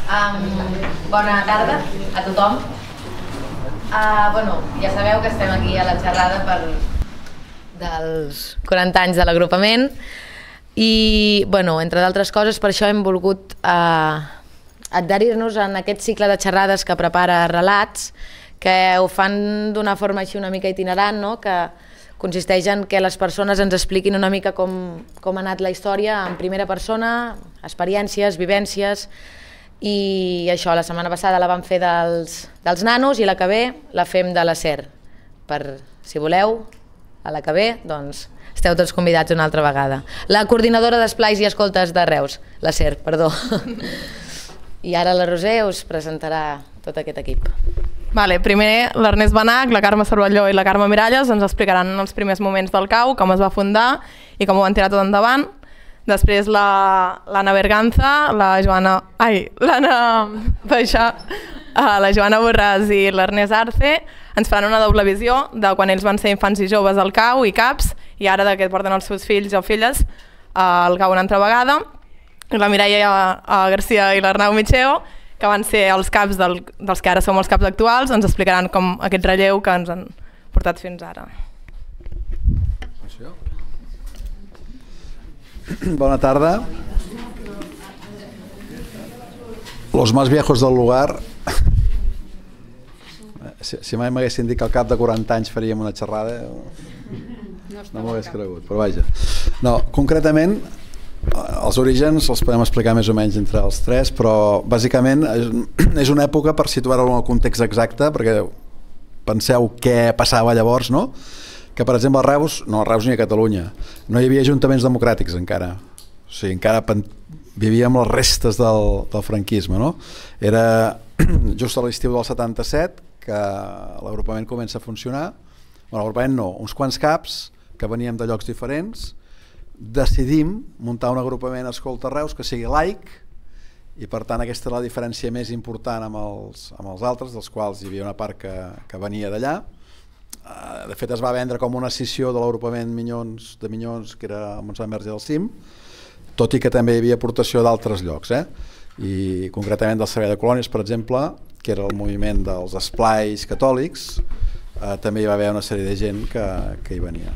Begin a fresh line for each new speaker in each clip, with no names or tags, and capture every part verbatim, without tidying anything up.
Bona tarda a tothom. Ja sabeu que estem aquí a la xerrada dels quaranta anys de l'agrupament i, entre d'altres coses, per això hem volgut adherir-nos en aquest cicle de xerrades que prepara Relats, que ho fan d'una forma així una mica itinerant, que consisteix en que les persones ens expliquin una mica com ha anat la història en primera persona, experiències, vivències, i això, la setmana passada la vam fer dels nanos i la que ve la fem de la SER. Per, si voleu, a la que ve, doncs esteu tots convidats una altra vegada. La coordinadora d'esplais i escoltes de Reus, la SER, perdó. I ara la Roser us presentarà tot aquest equip.
Primer l'Ernest Benach, la Carme Cervelló i la Carme Miralles ens explicaran els primers moments del C A U, com es va fundar i com ho van tirar tot endavant. Després l'Anna Berganza, la Joana... Ai, l'Anna Baixà, la Joana Borràs i l'Ernest Arce ens faran una doble visió de quan ells van ser infants i joves al C A U i CAPs i ara que porten els seus fills o filles al C A U una altra vegada. La Mireia Garcia i l'Arnau Micheo, que van ser els caps dels que ara som els caps actuals, ens explicaran com aquest relleu que ens han portat fins ara.
Bona tarda. Los más viejos del lugar. Si mai m'haguessin dit que al cap de quaranta anys faríem una xerrada, no m'ho hagués cregut, però vaja. No, concretament, els orígens els podem explicar més o menys entre els tres, però bàsicament és una època, per situar-ho en el context exacte, perquè penseu què passava llavors, no? Que per exemple a Reus, no a Reus ni a Catalunya, no hi havia ajuntaments democràtics encara, o sigui, encara vivíem les restes del franquisme, no? Era just a l'estiu del setanta-set que l'agrupament comença a funcionar, bueno, l'agrupament no, uns quants caps que veníem de llocs diferents, decidim muntar un agrupament a Escolta Reus que sigui laic i per tant aquesta és la diferència més important amb els altres, dels quals hi havia una part que venia d'allà. De fet es va vendre com una escissió de l'agrupament de Minyons, que era a Montsant Verge del Cim, tot i que també hi havia aportació d'altres llocs, i concretament del Servei de Colònies, per exemple, que era el moviment dels esplais catòlics, també hi va haver una sèrie de gent que hi venia.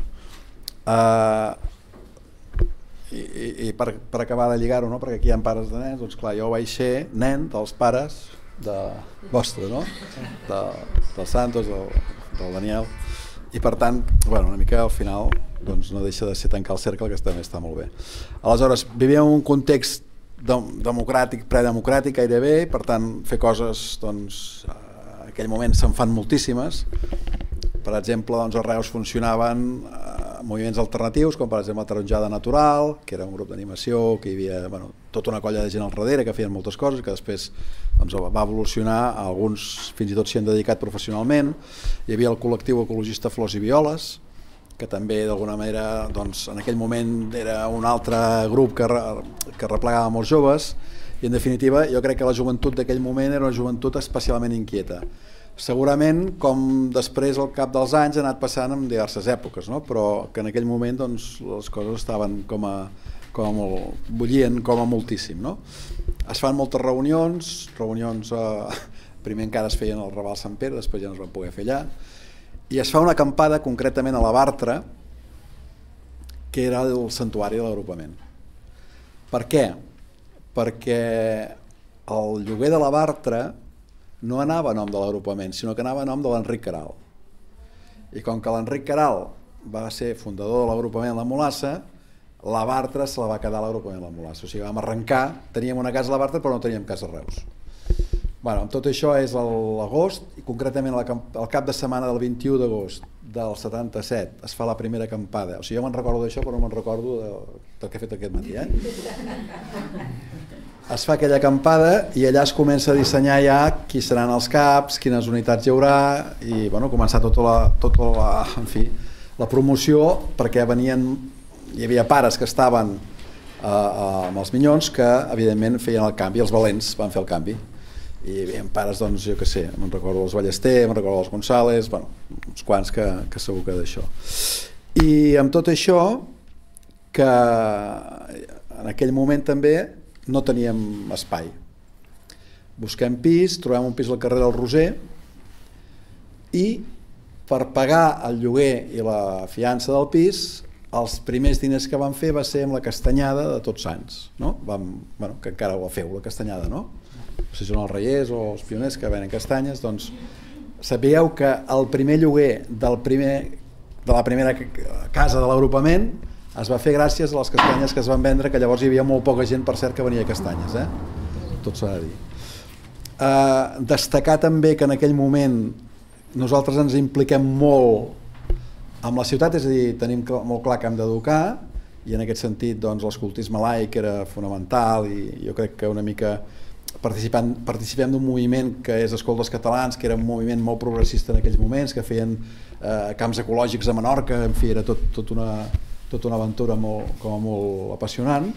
I per acabar de lligar-ho, perquè aquí hi ha pares de nens, doncs clar, jo vaig ser nen dels pares vostres, del Santos, del Daniel, i per tant, una mica al final no deixa de ser tancar el cercle, que també està molt bé. Aleshores, vivíem en un context democràtic, predemocràtic gairebé, i per tant fer coses, doncs, en aquell moment se'n fan moltíssimes. Per exemple, a Reus funcionaven moviments alternatius, com per exemple la Taronjada Natural, que era un grup d'animació, que hi havia tota una colla de gent al darrere que feien moltes coses, que després va evolucionar, alguns fins i tot s'hi han dedicat professionalment. Hi havia el col·lectiu ecologista Flors i Violes, que també d'alguna manera en aquell moment era un altre grup que replegava molts joves, i en definitiva jo crec que la joventut d'aquell moment era una joventut especialment inquieta. Segurament, com després al cap dels anys ha anat passant en diverses èpoques, però que en aquell moment les coses estaven com a bullien com a moltíssim. Es fan moltes reunions, reunions primer encara es feien al Raval Sant Pere, després ja no es van poder fer allà, i es fa una acampada concretament a la Bartra, que era el santuari de l'agrupament. Per què? Perquè el lloguer de la Bartra no anava a nom de l'agrupament, sinó que anava a nom de l'Enric Queralt. I com que l'Enric Queralt va ser fundador de l'agrupament La Mulassa, la Bartra se la va quedar l'agrupament La Mulassa. O sigui, vam arrencar, teníem una casa a la Bartra però no teníem casa a Reus. Amb tot això és l'agost, i concretament el cap de setmana del vint-i-u d'agost del setanta-set es fa la primera acampada. O sigui, jo me'n recordo d'això però no me'n recordo del que he fet aquest matí. Es fa aquella acampada i allà es comença a dissenyar ja qui seran els caps, quines unitats hi haurà, i començar tota la promoció, perquè venien, hi havia pares que estaven amb els Minyons que evidentment feien el canvi, els valents van fer el canvi. I hi havia pares, doncs, jo què sé, me'n recordo els Ballester, me'n recordo els González, uns quants que segur que d'això. I amb tot això, que en aquell moment també no teníem espai. busquem pis, trobem un pis al carrer del Roser i per pagar el lloguer i la fiança del pis, els primers diners que vam fer va ser amb la castanyada de Tots Sants, no? Vam, bueno, que encara ho feu, la castanyada, no? Si són els reiers o els pioners que venen castanyes, doncs sapigueu que el primer lloguer del primer, de la primera casa de l'agrupament es va fer gràcies a les castanyes que es van vendre, que llavors hi havia molt poca gent, per cert, que venia a castanyes, eh? Tot s'ha de dir. Uh, destacar també que en aquell moment nosaltres ens impliquem molt amb la ciutat, és a dir, tenim molt clar que hem d'educar, i en aquest sentit doncs, l'escoltisme laic era fonamental, i jo crec que una mica participant, participem d'un moviment que és Escoltes Catalans, que era un moviment molt progressista en aquells moments, que feien eh, camps ecològics a Menorca, en fi, era tot, tot una, tota una aventura molt, com a molt apassionant,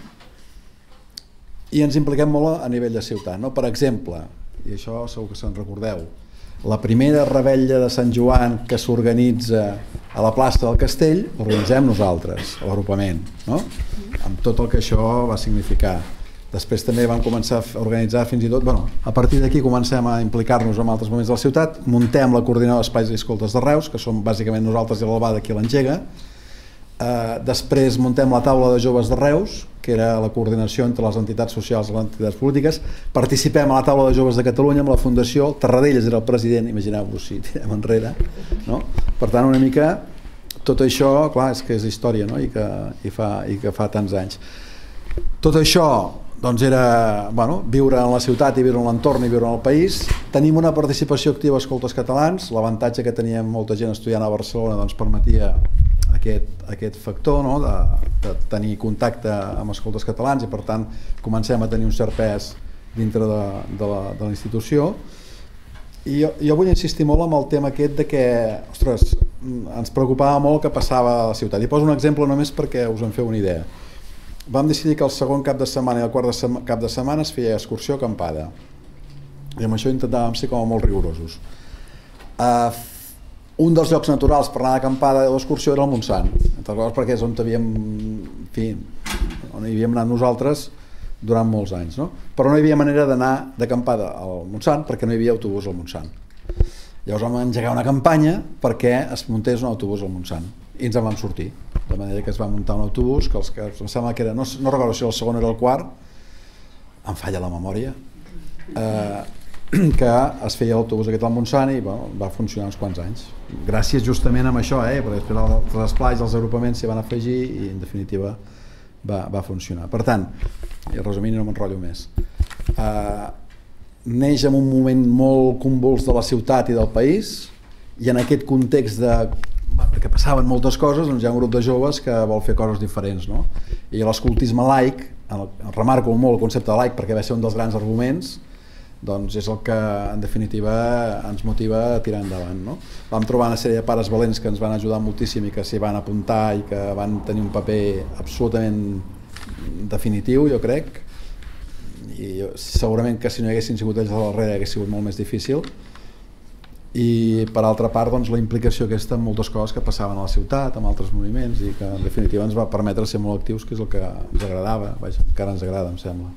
i ens impliquem molt a nivell de ciutat, no? Per exemple, i això segur que se'n recordeu, la primera revetlla de Sant Joan que s'organitza a la plaça del Castell l'organitzem nosaltres, l'agrupament, no? Amb tot el que això va significar. Després també vam començar a organitzar fins i tot, bueno, a partir d'aquí comencem a implicar-nos en altres moments de la ciutat, muntem la coordinadora d'espais i escoltes de Reus, que som bàsicament nosaltres i l'Albada qui l'engega. Uh, després muntem la taula de joves de Reus, que era la coordinació entre les entitats socials i les entitats polítiques. Participem a la taula de joves de Catalunya amb la Fundació, Tarradellas era el president, imagineu-vos si tirem enrere, no? Per tant, una mica tot això, clar, és que és història, no? I que, i fa, i que fa tants anys. Tot això doncs era, bueno, viure en la ciutat i viure en l'entorn i viure en el país. Tenim una participació activa a Escoltes Catalans, l'avantatge que teníem molta gent estudiant a Barcelona doncs permetia aquest, aquest factor, no? de, de tenir contacte amb Escoltes Catalans, i per tant comencem a tenir un cert pes dintre de, de la, de la institució. I jo, jo vull insistir molt en el tema aquest de que, ostres, ens preocupava molt el que passava a la ciutat. I poso un exemple només perquè us en feu una idea. Vam decidir que el segon cap de setmana i el quart de sema, cap de setmana es feia excursió acampada, i amb això intentàvem ser com molt rigorosos. Uh, un dels llocs naturals per anar d'acampada o d'excursió era el Montsant, entre coses perquè és on havíem, en fi, on hi havíem anat nosaltres durant molts anys, no? Però no hi havia manera d'anar d'acampada al Montsant perquè no hi havia autobús al Montsant. Llavors vam engegar una campanya perquè es muntés un autobús al Montsant i ens en vam sortir, de manera que es va muntar un autobús que, els, que em sembla que era, no, no recordo si el segon era el quart, em falla la memòria, eh, que es feia l'autobús aquest al Montsant i bueno, va funcionar uns quants anys. Gràcies justament amb això, eh, perquè després els esplais, els agrupaments s'hi van afegir i en definitiva va, va funcionar. Per tant, i resumint no m'enrotllo més, eh, neix en un moment molt convuls de la ciutat i del país, i en aquest context de que passaven moltes coses, doncs hi ha un grup de joves que vol fer coses diferents, no? I l'escoltisme laic, remarco molt el concepte de laic perquè va ser un dels grans arguments, doncs és el que en definitiva ens motiva a tirar endavant, no? Vam trobar una sèrie de pares valents que ens van ajudar moltíssim i que s'hi van apuntar i que van tenir un paper absolutament definitiu, jo crec, i segurament que si no hi haguessin sigut ells a darrere hagués sigut molt més difícil. I per altra part doncs, la implicació aquesta en moltes coses que passaven a la ciutat, amb altres moviments, i que en definitiva ens va permetre ser molt actius, que és el que ens agradava, vaja, encara ens agrada, em sembla.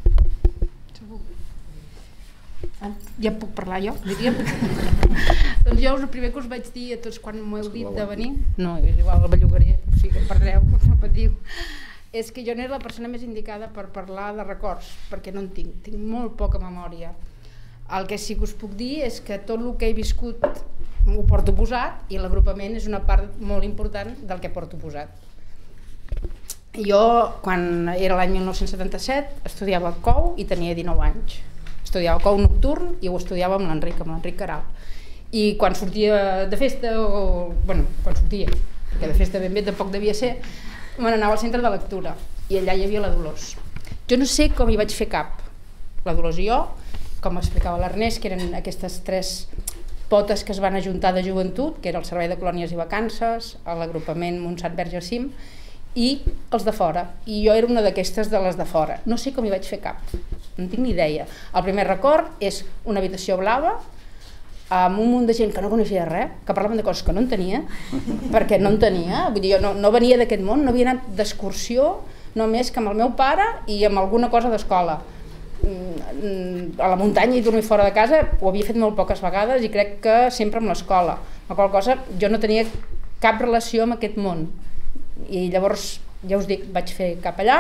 Ja puc parlar jo, diríem. Doncs jo el primer que us vaig dir a tots quan m'ho heu dit de venir, no, és igual, el bellugaré, o sigui que em perdreu, no patiu, és que jo no era la persona més indicada per parlar de records, perquè no en tinc, tinc molt poca memòria. El que sí que us puc dir és que tot el que he viscut ho porto posat i l'agrupament és una part molt important del que porto posat. Jo, quan era l'any mil nou-cents setanta-set, estudiava a Cou i tenia dinou anys. Estudiava a Cou nocturn i ho estudiava amb l'Enric, amb l'Enric Caral. I quan sortia de festa, o, bueno, quan sortia, perquè de festa ben bé tampoc devia ser, me n'anava al centre de lectura i allà hi havia la Dolors. Jo no sé com hi vaig fer cap, la Dolors i jo, com explicava l'Ernest, que eren aquestes tres potes que es van ajuntar de joventut, que era el Servei de Colònies i Vacances, l'agrupament Montsant Verge Cim, i els de fora. I jo era una d'aquestes de les de fora. No sé com hi vaig fer cap, no tinc ni idea. El primer record és una habitació blava, amb un munt de gent que no coneixia res, que parlaven de coses que no en tenia, perquè no en tenia, vull dir, jo no, no venia d'aquest món, no havia anat d'excursió, només que amb el meu pare i amb alguna cosa d'escola. a la muntanya i dormir fora de casa ho havia fet molt poques vegades i crec que sempre amb l'escola, la qual cosa jo no tenia cap relació amb aquest món i llavors, ja us dic, vaig fer cap allà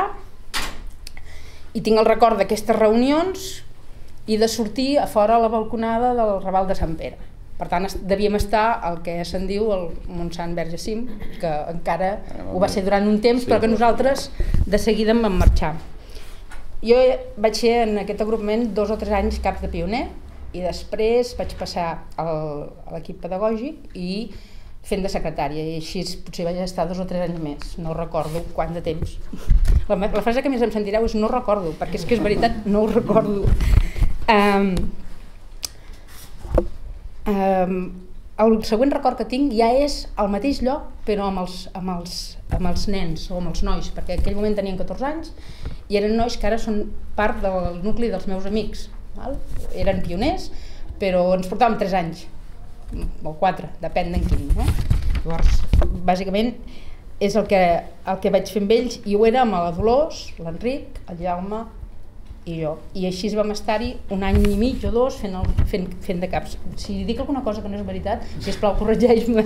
i tinc el record d'aquestes reunions i de sortir a fora a la balconada del Raval de Sant Pere. Per tant, devíem estar al que se'n diu el Montsant Verge Cim, que encara ho va ser durant un temps, però que nosaltres de seguida en vam marxar. Jo vaig ser en aquest agrupament dos o tres anys caps de pioner i després vaig passar al, a l'equip pedagògic i fent de secretària i així potser vaig estar dos o tres anys més, no recordo quant de temps. La, la frase que més em sentireu és no recordo, perquè és que és veritat, no ho recordo. Um, um, el següent record que tinc ja és al mateix lloc però amb els, amb els, amb els nens o amb els nois, perquè en aquell moment tenien catorze anys i eren nois que ara són part del nucli dels meus amics, val? Eren pioners però ens portàvem tres anys o quatre, depèn d'en quin, no? Llavors, bàsicament és el que, el que vaig fer amb ells i ho era amb la Dolors, l'Enric, el Jaume i jo, i així vam estar-hi un any i mig o dos fent, el, fent, fent de caps. Si dic alguna cosa que no és veritat, sisplau, corregeix-me.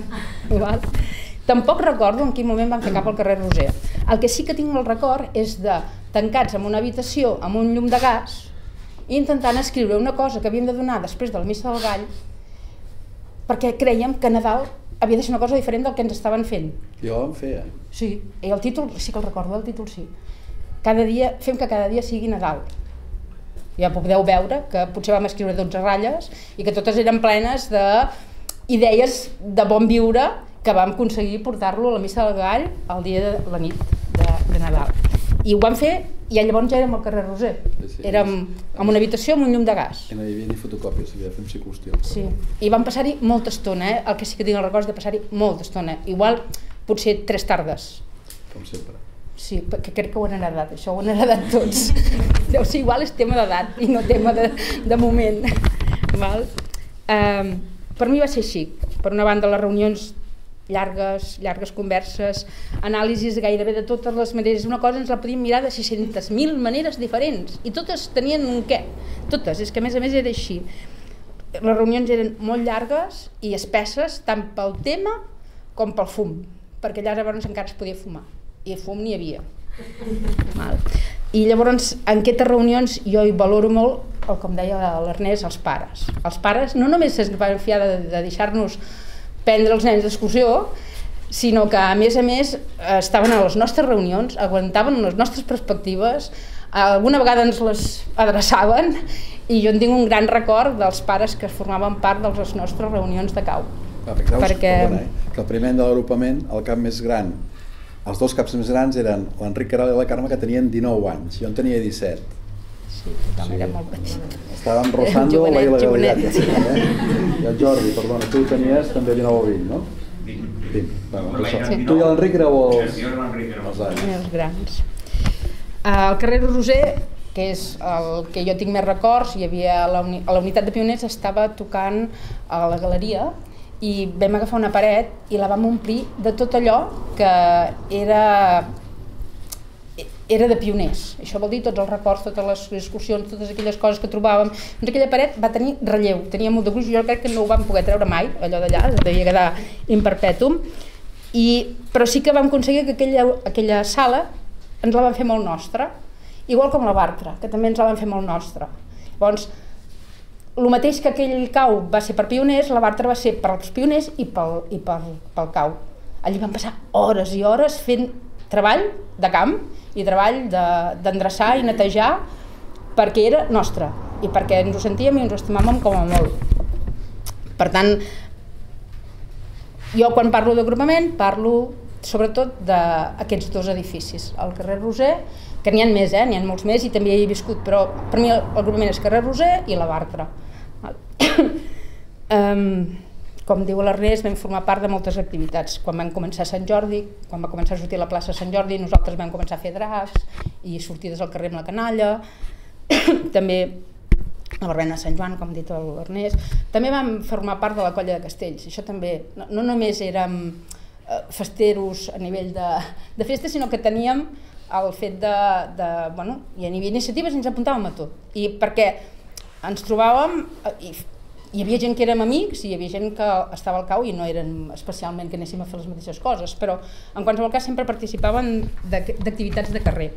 Tampoc recordo en quin moment vam fer cap al carrer Roser. El que sí que tinc el record és de tancats en una habitació amb un llum de gas i intentant escriure una cosa que havíem de donar després de la missa del gall perquè creiem que Nadal havia de ser una cosa diferent del que ens estaven fent.
Jo em feia.
Sí, i el títol sí que el recordo, el títol sí. Cada dia, fem que cada dia sigui Nadal. Ja podeu veure que potser vam escriure dotze ratlles i que totes eren plenes d'idees de bon viure que vam aconseguir portar-lo a la missa del gall el dia de la nit de, de Nadal. I ho vam fer i llavors ja érem al carrer Roser. Sí, sí, érem en una habitació amb un llum de gas.
I no hi havia ni fotocòpies, havia de fer psicostió.
Sí, i vam passar-hi molta estona, eh? El que sí que tinc el record és de passar-hi molta estona. Igual potser tres tardes.
Com sempre.
Sí, perquè crec que ho han heredat, això ho han heredat tots. Deu ser igual, és tema d'edat i no tema de, de moment. Val? Um, per mi va ser així. Per una banda, les reunions llargues, llargues converses, anàlisis gairebé de totes les maneres. Una cosa ens la podíem mirar de sis-centes mil maneres diferents i totes tenien un què. Totes, és que a més a més era així. Les reunions eren molt llargues i espesses, tant pel tema com pel fum, perquè allà llavors encara es podia fumar. I fum n'hi havia. Val. I llavors en aquestes reunions jo hi valoro molt, el, com deia l'Ernest, els pares. Els pares no només es van fiar de, de deixar-nos prendre els nens d'excursió, sinó que a més a més estaven a les nostres reunions, aguantaven les nostres perspectives, alguna vegada ens les adreçaven i jo en tinc un gran record dels pares que formaven part de les nostres reunions de cau.
Ah, perquè perdona, eh? Que el primer de l'agrupament, el cap més gran, els dos caps més grans eren l'Enric Caral i la Carme, que tenien dinou anys, jo en tenia disset.
Sí, tothom era molt petit.
Estàvem rozando la il·legalitat. Eh? I el Jordi, perdona, tu tenies també dinou o vint, no? vint. vint. Bueno, sí. Tu i l'Enric éreu els, els anys.
Els grans. Al carrer Roser, que és el que jo tinc més records, hi havia la, uni la unitat de pioners estava tocant a la galeria i vam agafar una paret i la vam omplir de tot allò que era, era de pioners. Això vol dir tots els records, totes les excursions, totes aquelles coses que trobàvem. Doncs aquella paret va tenir relleu, tenia molt de gruix, jo crec que no ho vam poder treure mai, allò d'allà, devia quedar in perpetuum, i, però sí que vam aconseguir que aquella, aquella sala ens la van fer molt nostra, igual com la Bartra, que també ens la van fer molt nostra. Llavors, el mateix que aquell cau va ser per pioners, la Bartra va ser per als pioners i pel, i pel, pel cau. Allí vam passar hores i hores fent treball de camp i treball d'endreçar de, i netejar perquè era nostre i perquè ens ho sentíem i ens ho estimàvem com a molt. Per tant, jo quan parlo d'agrupament parlo sobretot d'aquests dos edificis, el carrer Roser, que n'hi ha més, eh? N'hi ha molts més i també hi he viscut, però per mi l'agrupament és carrer Roser i la Bartra. um, com diu l'Ernest, vam formar part de moltes activitats. Quan vam començar a Sant Jordi, quan va començar a sortir la plaça Sant Jordi, nosaltres vam començar a fer dracs i sortides al carrer amb la canalla, també la verbena de Sant Joan, com ha dit l'Ernest. També vam formar part de la colla de Castells. Això també, no, no només érem festeros a nivell de, de festa, sinó que teníem el fet de, de bueno, hi havia iniciatives i ens apuntàvem a tot. I perquè ens trobàvem, i hi havia gent que érem amics i hi havia gent que estava al cau i no eren especialment que anéssim a fer les mateixes coses, però en qualsevol cas sempre participaven d'activitats de carrer.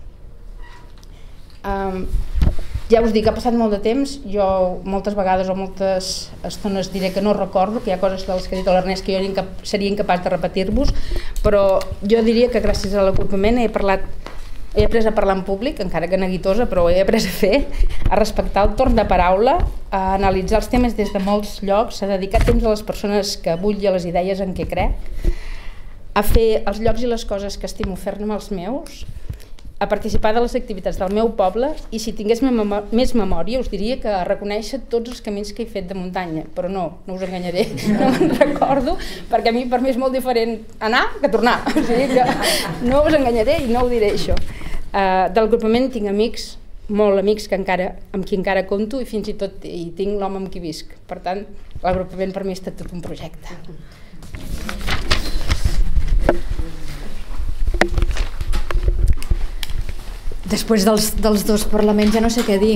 Um, ja us dic, ha passat molt de temps, jo moltes vegades o moltes estones diré que no recordo, que hi ha coses dels que ha dit l'Ernest que jo incap seria incapaç de repetir-vos, però jo diria que gràcies a l'agrupament he parlat, he après a parlar en públic, encara que neguitosa, però he après a fer, a respectar el torn de paraula, a analitzar els temes des de molts llocs, a dedicar temps a les persones que vull i a les idees en què crec, a fer els llocs i les coses que estimo fer-ne els meus, a participar de les activitats del meu poble i si tingués més memòria us diria que a reconèixer tots els camins que he fet de muntanya, però no, no us enganyaré, no me'n recordo, perquè a mi per mi és molt diferent anar que tornar, o sigui que no us enganyaré i no ho diré això. Uh, del grupament tinc amics, molt amics que encara, amb qui encara compto i fins i tot hi tinc l'home amb qui visc, per tant l'agrupament per mi ha estat tot un projecte.
Després dels, dels dos parlaments ja no sé què dir.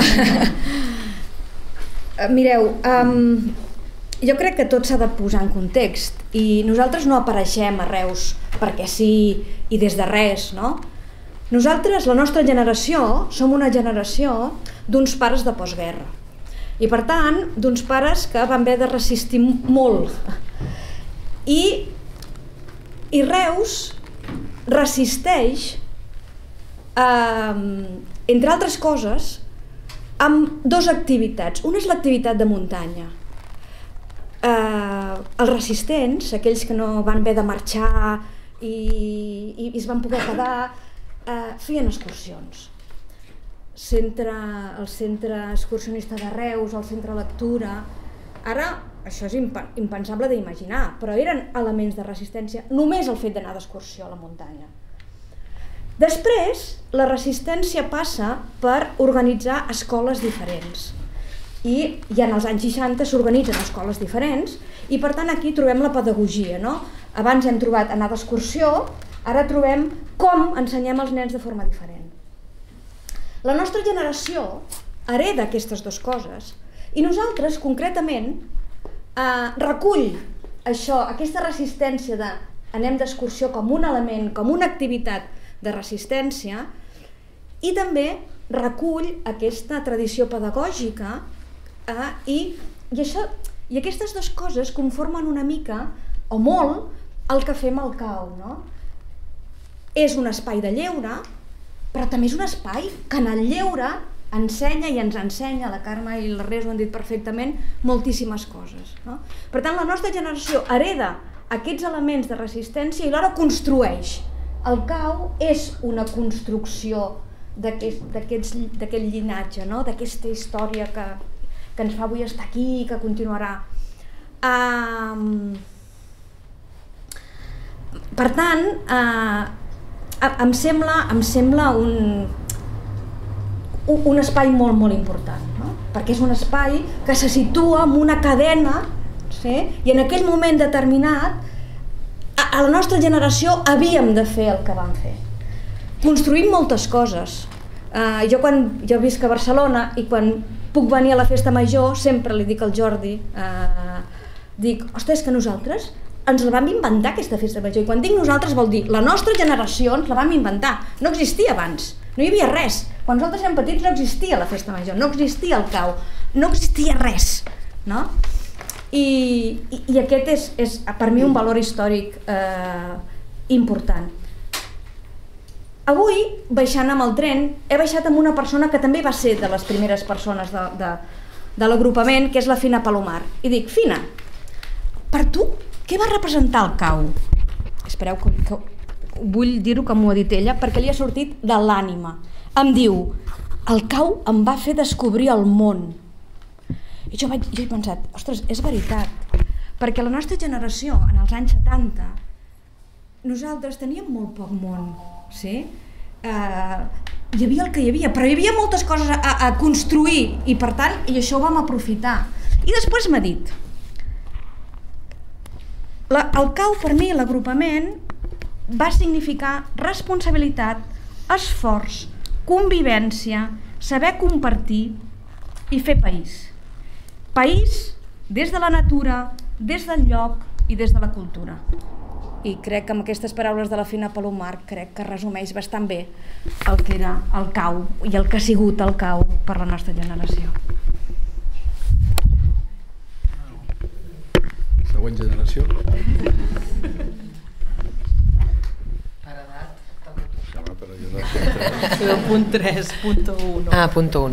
Mireu, um, jo crec que tot s'ha de posar en context i nosaltres no apareixem a Reus perquè sí i des de res, no? Nosaltres, la nostra generació, som una generació d'uns pares de postguerra i per tant d'uns pares que van haver de resistir molt i, i Reus resisteix Uh, entre altres coses amb dues activitats. Una és l'activitat de muntanya. Uh, els resistents, aquells que no van haver de marxar i, i, i es van poder quedar, uh, feien excursions. Centre, el centre excursionista de Reus, el centre lectura, ara això és imp impensable d'imaginar, però eren elements de resistència, només el fet d'anar d'excursió a la muntanya. Després, la resistència passa per organitzar escoles diferents. I ja en els anys seixanta s'organitzen escoles diferents i per tant aquí trobem la pedagogia, no? Abans hem trobat anar d'excursió, ara trobem com ensenyem als nens de forma diferent. La nostra generació hereda aquestes dues coses i nosaltres concretament eh, recull això, aquesta resistència de anem d'excursió com un element, com una activitat de resistència i també recull aquesta tradició pedagògica eh, i, i, això, i aquestes dues coses conformen una mica o molt el que fem al cau, no? És un espai de lleure però també és un espai que en el lleure ensenya i ens ensenya, la Carme i la Res ho han dit perfectament, moltíssimes coses, no? Per tant la nostra generació hereda aquests elements de resistència i alhora construeix. El cau és una construcció d'aquest llinatge, no? D'aquesta història que, que ens fa avui estar aquí i que continuarà. Um, per tant, uh, em sembla, em sembla un, un espai molt, molt important, no? Perquè és un espai que se situa en una cadena, sí? I en aquell moment determinat a la nostra generació havíem de fer el que vam fer. Construïm moltes coses. Uh, jo quan jo visc a Barcelona i quan puc venir a la festa major sempre li dic al Jordi, uh, dic, ostres, que nosaltres ens la vam inventar aquesta festa major. I quan dic nosaltres vol dir la nostra generació ens la vam inventar. No existia abans, no hi havia res. Quan nosaltres érem petits no existia la festa major, no existia el cau, no existia res, no? I, i, i aquest és, és per mi un valor històric eh, important. Avui, baixant amb el tren, he baixat amb una persona que també va ser de les primeres persones de, de, de l'agrupament, que és la Fina Palomar. I dic, Fina, per tu, què va representar el cau? Espereu, que, que vull dir-ho que m'ho ha dit ella, perquè li ha sortit de l'ànima. Em diu, el cau em va fer descobrir el món. I jo, vaig, jo he pensat, ostres, és veritat, perquè la nostra generació, en els anys setanta, nosaltres teníem molt poc món, sí? Eh, hi havia el que hi havia, però hi havia moltes coses a, a construir i per tant, i això ho vam aprofitar. I després m'ha dit, la, el cau per mi, l'agrupament, va significar responsabilitat, esforç, convivència, saber compartir i fer país. País des de la natura, des del lloc i des de la cultura. I crec que amb aquestes paraules de la Fina Palomar crec que resumeix bastant bé el que era el cau i el que ha sigut el cau per la nostra generació.
Següent generació.
Per edat.
punt tres punt u.
Ah, punt u.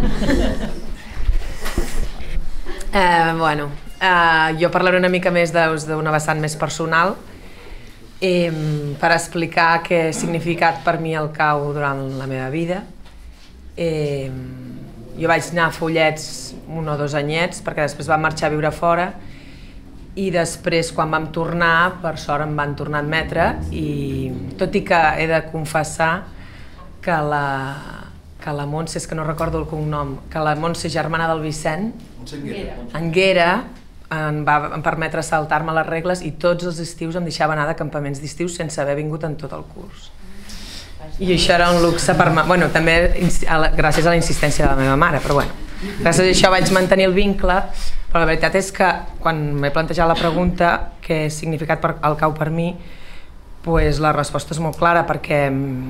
Eh, bueno, eh, jo parlaré una mica més d'una vessant més personal eh, per explicar què ha significat per mi el cau durant la meva vida. Eh, jo vaig anar a Follets un o dos anyets perquè després vam marxar a viure fora i després quan vam tornar, per sort em van tornar a admetre i tot i que he de confessar que la, que la Montse, és que no recordo el cognom, que la Montse, germana del Vicent, Anguera, em va em permetre saltar-me les regles i tots els estius em deixava anar de campaments d'estiu sense haver vingut en tot el curs. I això era un luxe per mi, bueno, també gràcies a la insistència de la meva mare, però bueno, gràcies a això vaig mantenir el vincle, però la veritat és que quan m'he plantejat la pregunta què ha significat el cau per mi, doncs la resposta és molt clara perquè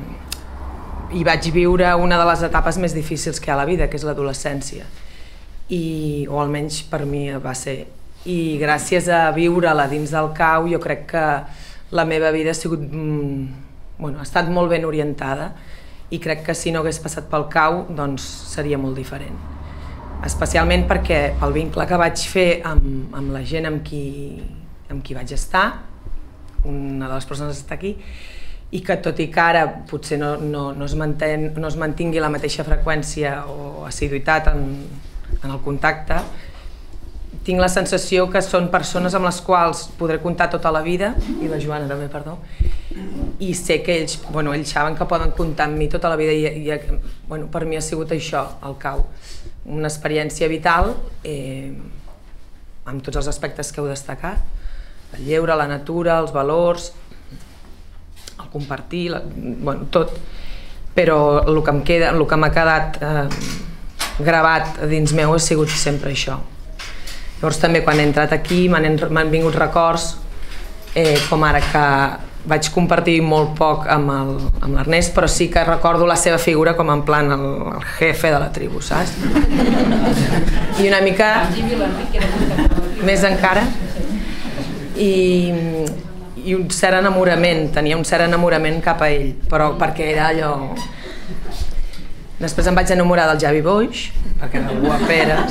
hi vaig viure una de les etapes més difícils que hi ha a la vida, que és l'adolescència. I, o almenys per mi va ser. I gràcies a viure-la dins del cau jo crec que la meva vida ha sigut, bueno, ha estat molt ben orientada i crec que si no hagués passat pel cau doncs seria molt diferent. Especialment perquè pel vincle que vaig fer amb, amb la gent amb qui, amb qui vaig estar, una de les persones està aquí, i que tot i que ara potser no, no, no, es, mantén, no es mantingui la mateixa freqüència o assiduïtat en, en el contacte, tinc la sensació que són persones amb les quals podré comptar tota la vida, i la Joana també, perdó, i sé que ells, bueno, ells saben que poden comptar amb mi tota la vida i, i bueno, per mi ha sigut això, el cau. Una experiència vital eh, amb tots els aspectes que heu destacat, el lleure, la natura, els valors, el compartir, la, bueno, tot, però el que em queda, el que m'ha quedat eh, gravat dins meu ha sigut sempre això. Llavors també quan he entrat aquí m'han vingut records, eh, com ara que vaig compartir molt poc amb l'Ernest, però sí que recordo la seva figura com en plan el, el jefe de la tribu, saps? I una mica més encara. I, i un cert enamorament, tenia un cert enamorament cap a ell, però perquè era allò... Després em vaig enamorar del Javi Boix, perquè era guaperes,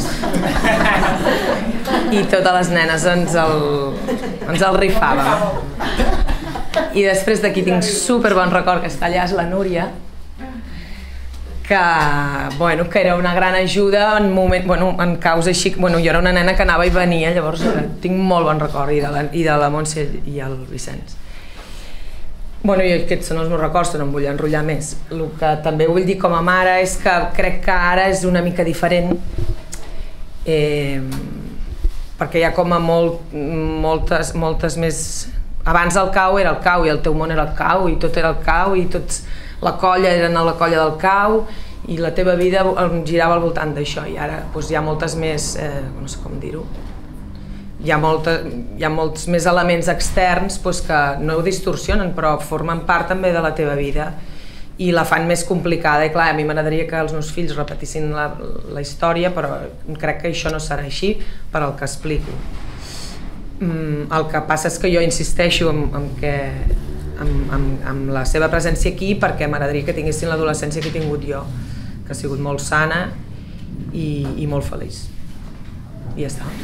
i totes les nenes ens el, ens el rifàvem. I després d'aquí tinc superbon record que està allà, és la Núria, que, bueno, que era una gran ajuda en, moment, bueno, en causa així, bueno, jo era una nena que anava i venia, llavors tinc molt bon record, i de la, i de la Montse i el Vicenç. Bueno, i aquests són els meus records, no em vull enrotllar més. El que també vull dir com a mare és que crec que ara és una mica diferent, eh, perquè hi ha com a molt, moltes, moltes més... Abans el cau era el cau i el teu món era el cau i tot era el cau i tots, la colla era anar a la colla del cau i la teva vida girava al voltant d'això i ara doncs, hi ha moltes més, eh, no sé com dir-ho, hi ha, molta, hi ha molts més elements externs doncs, que no ho distorsionen però formen part també de la teva vida i la fan més complicada i clar, a mi m'agradaria que els meus fills repetissin la, la història però crec que això no serà així per al que explico. Mm, el que passa és que jo insisteixo en, en, que, en, en, en la seva presència aquí perquè m'agradaria que tinguessin l'adolescència que he tingut jo, que ha sigut molt sana i, i molt feliç. I ja està.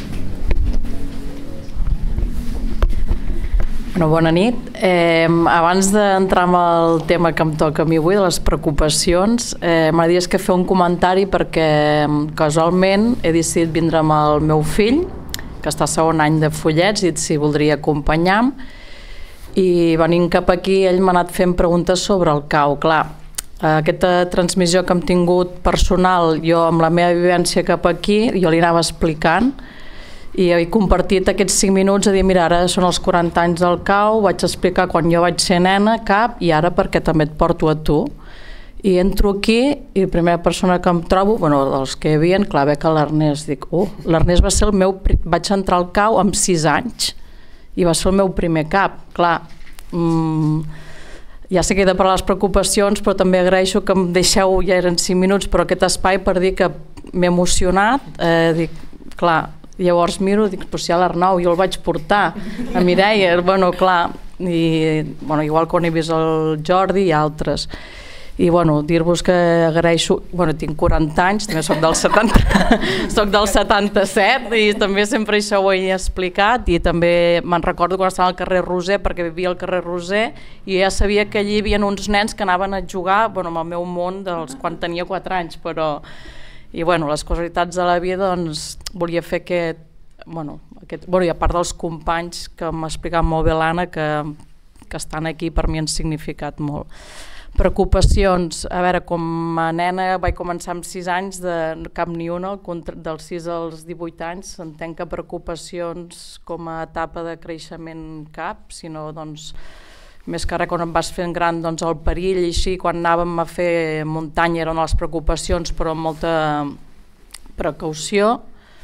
Bueno, bona nit. Eh, abans d'entrar en el tema que em toca a mi avui, de les preocupacions, eh, m'agradaria que fer un comentari perquè casualment he decidit vindre amb el meu fill, que està a segon any de Follets, i si voldria acompanyar-me. I venint cap aquí, ell m'ha anat fent preguntes sobre el cau. Clar, aquesta transmissió que hem tingut personal, jo amb la meva vivència cap aquí, jo li anava explicant, i he compartit aquests cinc minuts a dir, mira, ara són els quaranta anys del C A U, vaig explicar quan jo vaig ser nena, cap, i ara perquè també et porto a tu. I entro aquí i la primera persona que em trobo, bueno, dels que hi havia, clar, ve que l'Ernest, dic, oh, l'Ernest va ser el meu, vaig entrar al C A U amb sis anys i va ser el meu primer cap, clar, mmm, ja sé que he de parlar de les preocupacions, però també agraeixo que em deixeu, ja eren cinc minuts, però aquest espai per dir que m'he emocionat, eh, dic, clar, llavors miro, dic, però si hi ha l'Arnau, jo el vaig portar, a Mireia, bueno, clar, i bueno, igual quan he vist el Jordi i altres. I bueno, dir-vos que agraeixo, bueno, tinc quaranta anys, també soc del setanta, soc del setanta-set i també sempre això ho he explicat i també me'n recordo quan estava al carrer Roser, perquè vivia al carrer Roser i ja sabia que allí hi havia uns nens que anaven a jugar, bueno, amb el meu món dels, quan tenia quatre anys, però i bueno, les casualitats de la vida, doncs volia fer aquest, bueno, aquest, bueno, i a part dels companys que m'ha explicat molt bé l'Anna, que, que estan aquí, per mi han significat molt. Preocupacions, a veure, com a nena vaig començar amb sis anys, de cap ni una, dels sis als divuit anys, entenc que preocupacions com a etapa de creixement cap, sinó doncs, més que ara quan em vas fent gran, doncs el perill i així, quan anàvem a fer muntanya eren les preocupacions, però amb molta precaució,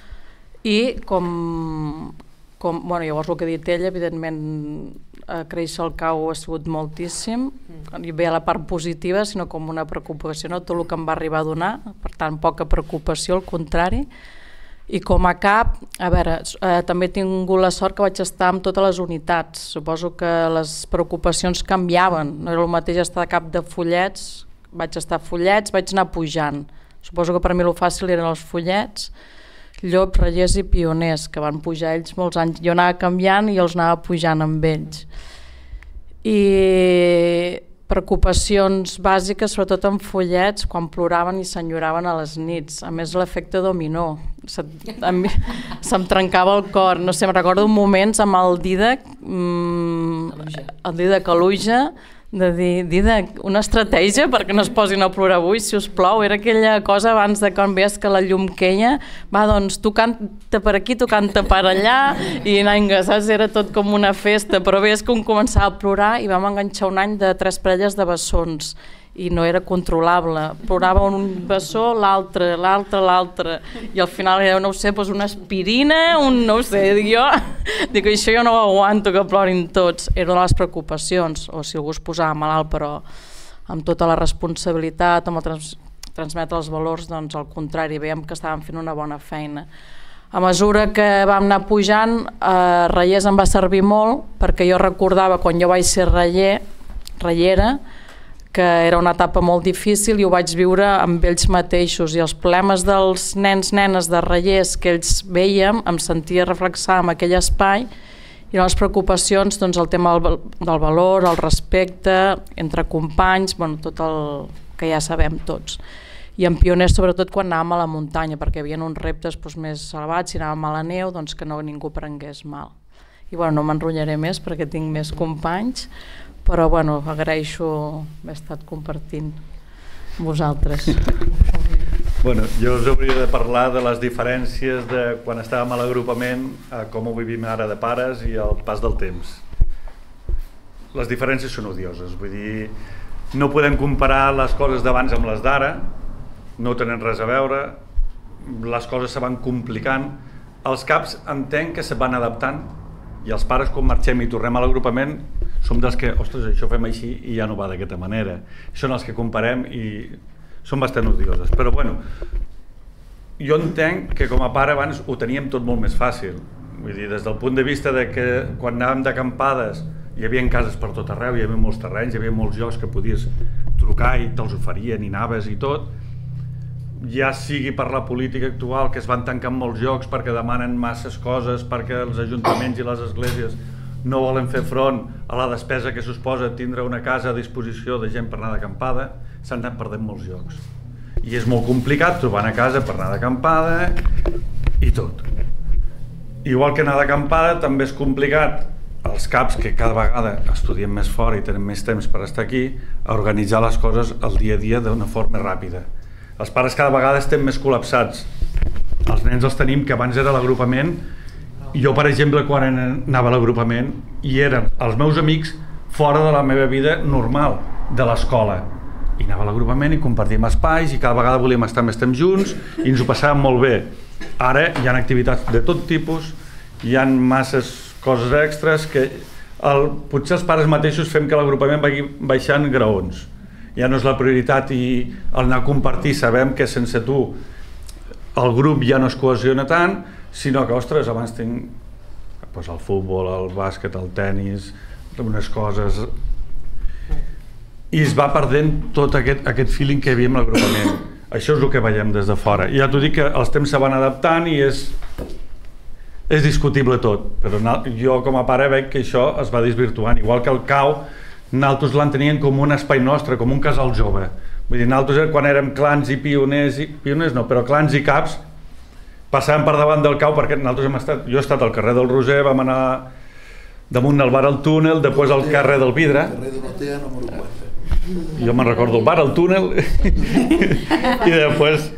i com, com bueno, llavors el que ha dit ella, evidentment, a créixer al C A U ha sigut moltíssim, i ve a la part positiva, sinó com una preocupació, no? Tot el que em va arribar a donar, per tant, poca preocupació, al contrari. I com a cap, a veure, eh, també he tingut la sort que vaig estar amb totes les unitats. Suposo que les preocupacions canviaven, no era el mateix estar a cap de follets, vaig estar a follets, vaig anar pujant. Suposo que per mi el fàcil eren els follets, Llops, Rellers i Pioners, que van pujar ells molts anys. Jo anava canviant i els anava pujant amb ells. I preocupacions bàsiques, sobretot en follets, quan ploraven i s'enyoraven a les nits. A més, l'efecte dominó. Se, mi, se'm trencava el cor. No sé, em recordo moments amb el Didac, mmm, el Didac Aluja, de dir, Didac, una estratègia perquè no es posin a plorar avui, si us plou. Era aquella cosa abans de quan veies que la llum queia, va, doncs tu canta per aquí, tu canta per allà, i vinga, saps, era tot com una festa, però veies que un començava a plorar i vam enganxar un any de tres parelles de bessons i no era controlable, plorava un bessó, l'altre, l'altre, l'altre, i al final era, no ho sé, doncs una aspirina, un no ho sé, dic jo, dic, això jo no ho aguanto, que plorin tots. Era una de les preocupacions, o si algú es posava malalt, però amb tota la responsabilitat, amb el trans transmetre els valors, doncs al contrari, veiem que estàvem fent una bona feina. A mesura que vam anar pujant, eh, Rellers em va servir molt, perquè jo recordava quan jo vaig ser reller, rellera, que era una etapa molt difícil i ho vaig viure amb ells mateixos, i els problemes dels nens, nenes de Rellers que ells veiem, em sentia reflexar en aquell espai, i les preocupacions, doncs el tema del, del valor, el respecte, entre companys, bueno, tot el que ja sabem tots. I en Pioners, sobretot quan anàvem a la muntanya, perquè hi havia uns reptes doncs, més elevats, si anàvem a la neu, doncs que no ningú prengués mal. I bueno, no m'enrotllaré més perquè tinc més companys, però bueno, agraeixo haver estat compartint amb vosaltres.
Bueno, jo us hauria de parlar de les diferències de quan estàvem a l'agrupament a com ho vivim ara de pares i el pas del temps. Les diferències són odioses, vull dir, no podem comparar les coses d'abans amb les d'ara, no tenen res a veure, les coses se van complicant, els caps entenc que se van adaptant, i els pares quan marxem i tornem a l'agrupament som dels que, ostres, això fem així i ja no va d'aquesta manera. Són els que comparem i són bastant odioses. Però bueno, jo entenc que com a pare abans ho teníem tot molt més fàcil. Vull dir, des del punt de vista de que quan anàvem d'acampades hi havia cases per tot arreu, hi havia molts terrenys, hi havia molts llocs que podies trucar i te'ls oferien i anaves i tot. Ja sigui per la política actual, que es van tancar molts llocs perquè demanen masses coses, perquè els ajuntaments i les esglésies no volen fer front a la despesa que suposa tindre una casa a disposició de gent per anar d'acampada, s'han anat perdent molts llocs. I és molt complicat trobar una casa per anar d'acampada i tot. Igual que anar d'acampada, també és complicat els caps, que cada vegada estudiem més fora i tenen més temps per estar aquí, a organitzar les coses el dia a dia d'una forma ràpida. Els pares cada vegada estem més col·lapsats. Els nens els tenim, que abans era l'agrupament Jo, per exemple, quan anava a l'agrupament, hi eren els meus amics fora de la meva vida normal, de l'escola. I anava a l'agrupament i compartíem espais i cada vegada volíem estar més temps junts i ens ho passàvem molt bé. Ara hi ha activitats de tot tipus, hi ha masses coses extres que el, potser els pares mateixos fem que l'agrupament vagi baixant graons. Ja no és la prioritat i el anar a compartir sabem que sense tu el grup ja no es cohesiona tant, sinó que, ostres, abans tinc doncs, el futbol, el bàsquet, el tennis, unes coses... I es va perdent tot aquest, aquest feeling que hi havia amb l'agrupament. Això és el que veiem des de fora. I ja t'ho dic que els temps se van adaptant i és, és discutible tot, però jo com a pare veig que això es va desvirtuant. Igual que el C A U, nosaltres l'entenien com un espai nostre, com un casal jove. Vull dir, nosaltres quan érem clans i pioners, i, pioners no, però clans i caps, passàvem per davant del C A U perquè nosaltres hem estat, jo he estat al carrer del Roser, vam anar damunt del bar al túnel, després al carrer del Vidre.
Carrer de Notea, número quatre.
Jo me'n recordo el bar al túnel i després...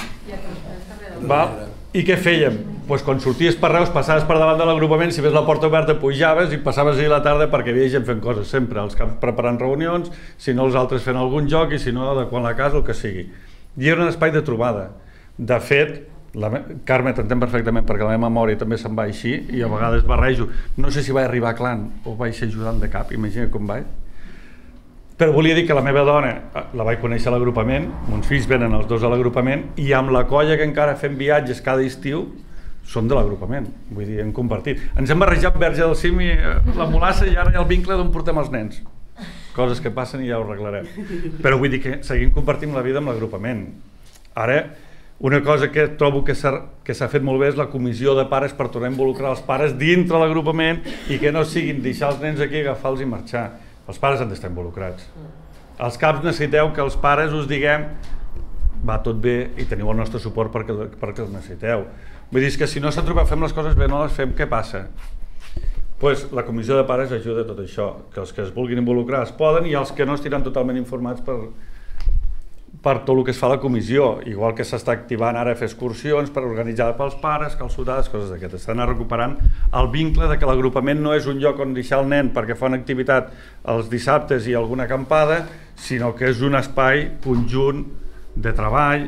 Va. I què fèiem? Pues quan sorties per Reus, passaves per davant de l'agrupament, si ves la porta oberta pujaves i passaves ahir la tarda perquè hi havia gent fent coses sempre, els caps preparant reunions, si no els altres fent algun joc i si no adequant la casa, el que sigui. I era un espai de trobada. De fet, la Carme t'entén perfectament perquè la meva memòria també se'n va així i a vegades barrejo. No sé si vaig arribar a clan o vaig ser ajudant de cap, imagina com vaig. Però volia dir que la meva dona la vaig conèixer a l'agrupament, uns fills venen els dos a l'agrupament i amb la colla que encara fem viatges cada estiu són de l'agrupament, vull dir, hem compartit. Ens hem barrejat Verge del Cim i la Molassa i ara hi ha el vincle d'on portem els nens. Coses que passen i ja ho arreglarem. Però vull dir que seguim compartint la vida amb l'agrupament. Ara, una cosa que trobo que s'ha fet molt bé és la comissió de pares per tornar a involucrar els pares dintre l'agrupament i que no siguin deixar els nens aquí, agafar-los i marxar. Els pares han d'estar involucrats. Els caps necessiteu que els pares us diguem va tot bé i teniu el nostre suport perquè, perquè els necessiteu. Vull dir que si no s'ha trobat fem les coses bé, no les fem, què passa? Pues la comissió de pares ajuda a tot això, que els que es vulguin involucrar es poden i els que no estiran totalment informats per, per tot el que es fa a la comissió, igual que s'està activant ara a fer excursions per organitzar pels pares, calçotades, coses d'aquestes. Estan recuperant el vincle de que l'agrupament no és un lloc on deixar el nen perquè fa una activitat els dissabtes i alguna acampada, sinó que és un espai conjunt de treball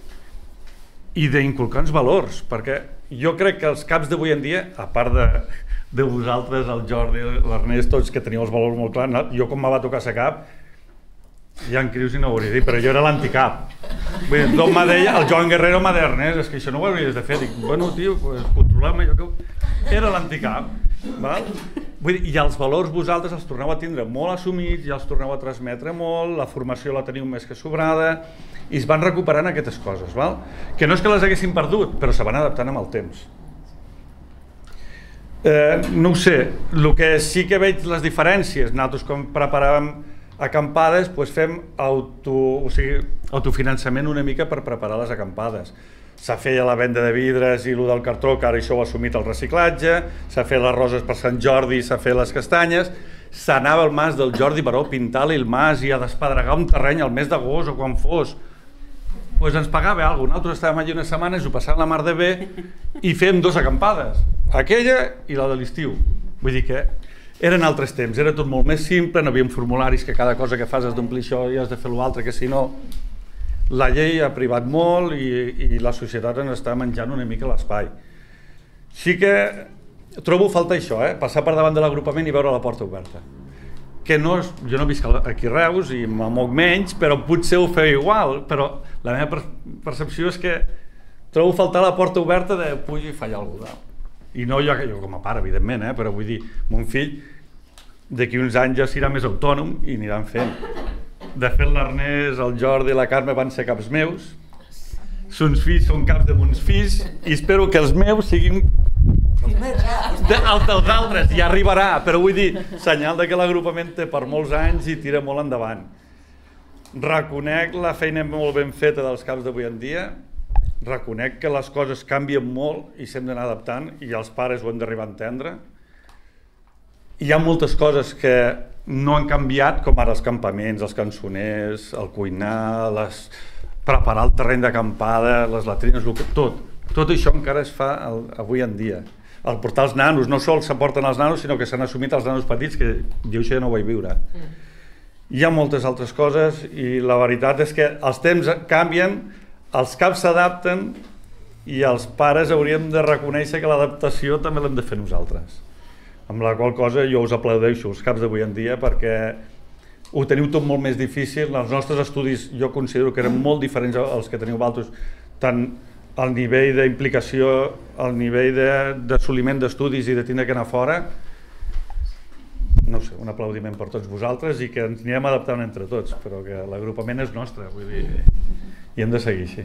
i d'inculcar uns valors, perquè jo crec que els caps d'avui en dia, a part de, de vosaltres, el Jordi, l'Ernest, tots que teniu els valors molt clars, jo com me va tocar ser cap, hi ha crius i no ho hauria dit, però jo era l'anticap. Tothom m'ha dit, el Joan Guerrero m'ha dit, Ernest, és que això no ho hauries de fer. Dic, bueno, tio, pues, controlem allò que... Era l'anticap. I els valors vosaltres els torneu a tindre molt assumits, ja els torneu a transmetre molt, la formació la teniu més que sobrada, i es van recuperant aquestes coses, val? Que no és que les haguessin perdut, però se van adaptant amb el temps. Eh, no ho sé, el que sí que veig les diferències, nosaltres com preparàvem acampades, doncs fem auto, o sigui, autofinançament una mica per preparar les acampades. Se feia la venda de vidres i el del cartró, que ara això ho ha assumit el reciclatge, s'ha fet les roses per Sant Jordi, s'ha fet les castanyes, s'anava al mas del Jordi Baró a pintar-li el mas i a despedregar un terreny al mes d'agost o quan fos. Doncs ens pagava alguna cosa. Nosaltres estàvem allà unes setmanes, ho passàvem la mar de bé i fèiem dues acampades, aquella i la de l'estiu. Vull dir que eren altres temps, era tot molt més simple, no hi havia formularis que cada cosa que fas has d'omplir això i has de fer l'altre, que si no... La llei ha privat molt i, i la societat ens està menjant una mica l'espai. Sí que trobo falta això, eh? Passar per davant de l'agrupament i veure la porta oberta. Que no és, jo no visc aquí a Reus i m'amoc menys, però potser ho feu igual, però la meva percepció és que trobo faltar la porta oberta de pujar i fallar alguna cosa. I no jo, jo com a pare, evidentment, eh? Però vull dir, mon fill d'aquí uns anys ja serà més autònom i aniran fent. De fet, l'Ernest, el Jordi i la Carme van ser caps meus, sons fills són caps de mons fills i espero que els meus siguin els dels altres, ja arribarà, però vull dir, senyal de que l'agrupament té per molts anys i tira molt endavant. Reconec la feina molt ben feta dels caps d'avui en dia, reconec que les coses canvien molt i s'hem d'anar adaptant i els pares ho hem d'arribar a entendre. Hi ha moltes coses que no han canviat, com ara els campaments, els cançoners, el cuinar, les... preparar el terreny d'acampada, les latrines, tot. Tot això encara es fa avui en dia. el portar els nanos, no sols s'aporten els nanos, sinó que s'han assumit els nanos petits, que jo això ja no ho vaig viure. Hi ha moltes altres coses i la veritat és que els temps canvien, els caps s'adapten i els pares hauríem de reconèixer que l'adaptació també l'hem de fer nosaltres. Amb la qual cosa jo us aplaudeixo els caps d'avui en dia perquè ho teniu tot molt més difícil. Els nostres estudis jo considero que eren molt diferents als que teniu vosaltres, tant el nivell d'implicació, el nivell d'assoliment d'estudis i de tindre que anar fora. No sé, un aplaudiment per tots vosaltres i que ens anirem adaptant entre tots, però que l'agrupament és nostre, vull dir, i hem de seguir així.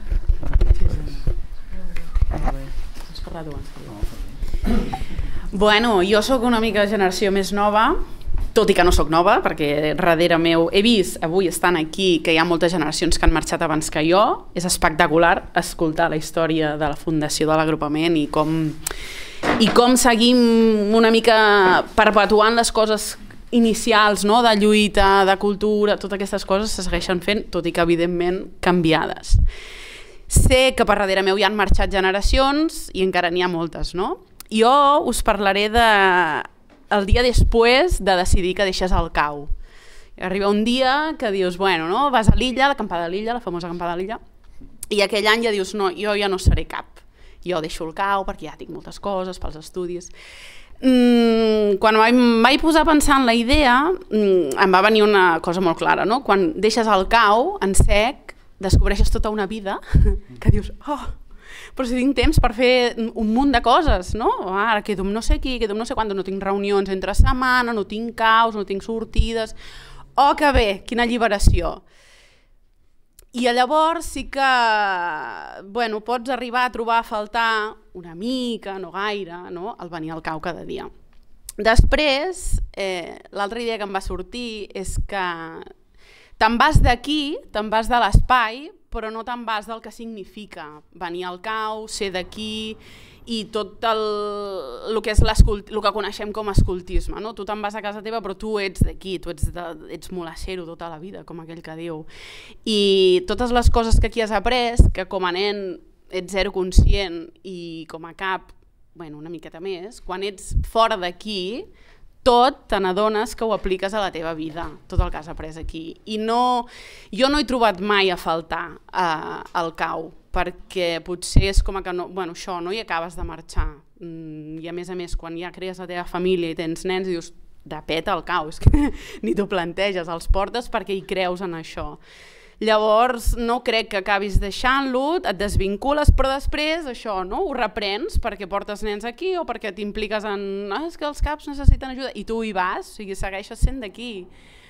Bueno, jo sóc una mica de generació més nova, tot i que no sóc nova, perquè darrere meu he vist, avui estan aquí, que hi ha moltes generacions que han marxat abans que jo. És espectacular escoltar la història de la fundació de l'agrupament i com, i com seguim una mica perpetuant les coses inicials, no? De lluita, de cultura, totes aquestes coses se segueixen fent, tot i que evidentment canviades. Sé que per darrere meu hi han marxat generacions i encara n'hi ha moltes, no? Jo us parlaré de el dia després de decidir que deixes el cau. Arriba un dia que dius, bueno, no? Vas a l'illa, l'acampada de l'illa, la famosa acampada de l'illa, i aquell any ja dius, no, jo ja no seré cap. Jo deixo el cau perquè ja tinc moltes coses pels estudis. Mm, quan em vaig posar a pensar en la idea, mm, em va venir una cosa molt clara, no? Quan deixes el cau en sec, descobreixes tota una vida que dius, oh, però si tinc temps per fer un munt de coses, no? Ara quedo amb no sé qui, quedo amb no sé quan, no tinc reunions entre setmana, no tinc caus, no tinc sortides. Oh, que bé, quina alliberació. I llavors sí que, bueno, pots arribar a trobar a faltar una mica, no gaire, no? El venir al cau cada dia. Després, eh, l'altra idea que em va sortir és que te'n vas d'aquí, te'n vas de l'espai, però no te'n vas del que significa venir al cau, ser d'aquí i tot el, el que és el que coneixem com a escoltisme. No? Tu te'n vas a casa teva, però tu ets d'aquí, tu ets, de, ets molacero tota la vida, com aquell que diu. I totes les coses que aquí has après, que com a nen ets zero conscient i com a cap, bueno, una miqueta més, quan ets fora d'aquí, tot te n'adones que ho apliques a la teva vida, tot el que has après aquí. I no, jo no he trobat mai a faltar eh, al cau, perquè potser és com que no, bueno, això, no hi acabes de marxar. Mm, I a més a més, quan ja crees la teva família i tens nens, dius, de peta al cau, és que ni t'ho planteges, els portes perquè hi creus en això. Llavors, no crec que acabis deixant-lo, et desvincules, però després això, no? Ho reprens perquè portes nens aquí o perquè t'impliques en ah, és que els caps necessiten ajuda i tu hi vas, o sigui, segueixes sent d'aquí.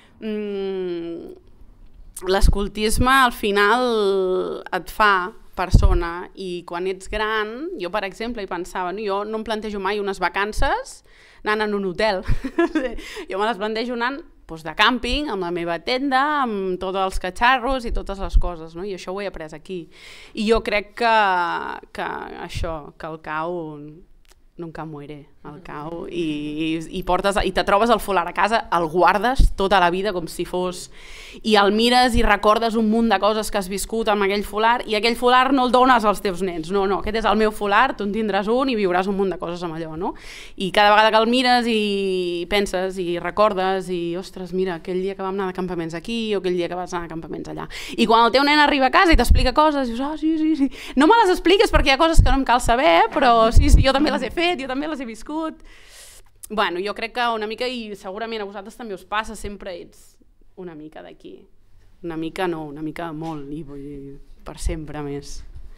Mm, l'escoltisme al final et fa persona i quan ets gran, jo per exemple hi pensava, no? Jo no em plantejo mai unes vacances anant en un hotel, jo me les plantejo anant de càmping, amb la meva tenda, amb tots els catxarros i totes les coses, no? I això ho he après aquí. I jo crec que, que això, que el cau nunca muere, el cau, i, i, i, portes, i te trobes el folar a casa, el guardes tota la vida com si fos, i el mires i recordes un munt de coses que has viscut amb aquell folar, i aquell folar no el dones als teus nens, no, no, aquest és el meu folar, tu en tindràs un i viuràs un munt de coses amb allò, no? I cada vegada que el mires i penses i recordes i, ostres, mira, aquell dia que vam anar de campaments aquí o aquell dia que vas anar de campaments allà. I quan el teu nen arriba a casa i t'explica coses, dius, ah, sí, sí, sí, no me les expliques perquè hi ha coses que no em cal saber, però sí, sí, jo també les he fet, jo també les he viscut. Bueno, jo crec que una mica, i segurament a vosaltres també us passa, sempre ets una mica d'aquí. Una mica no, una mica molt, i vull dir, per sempre més.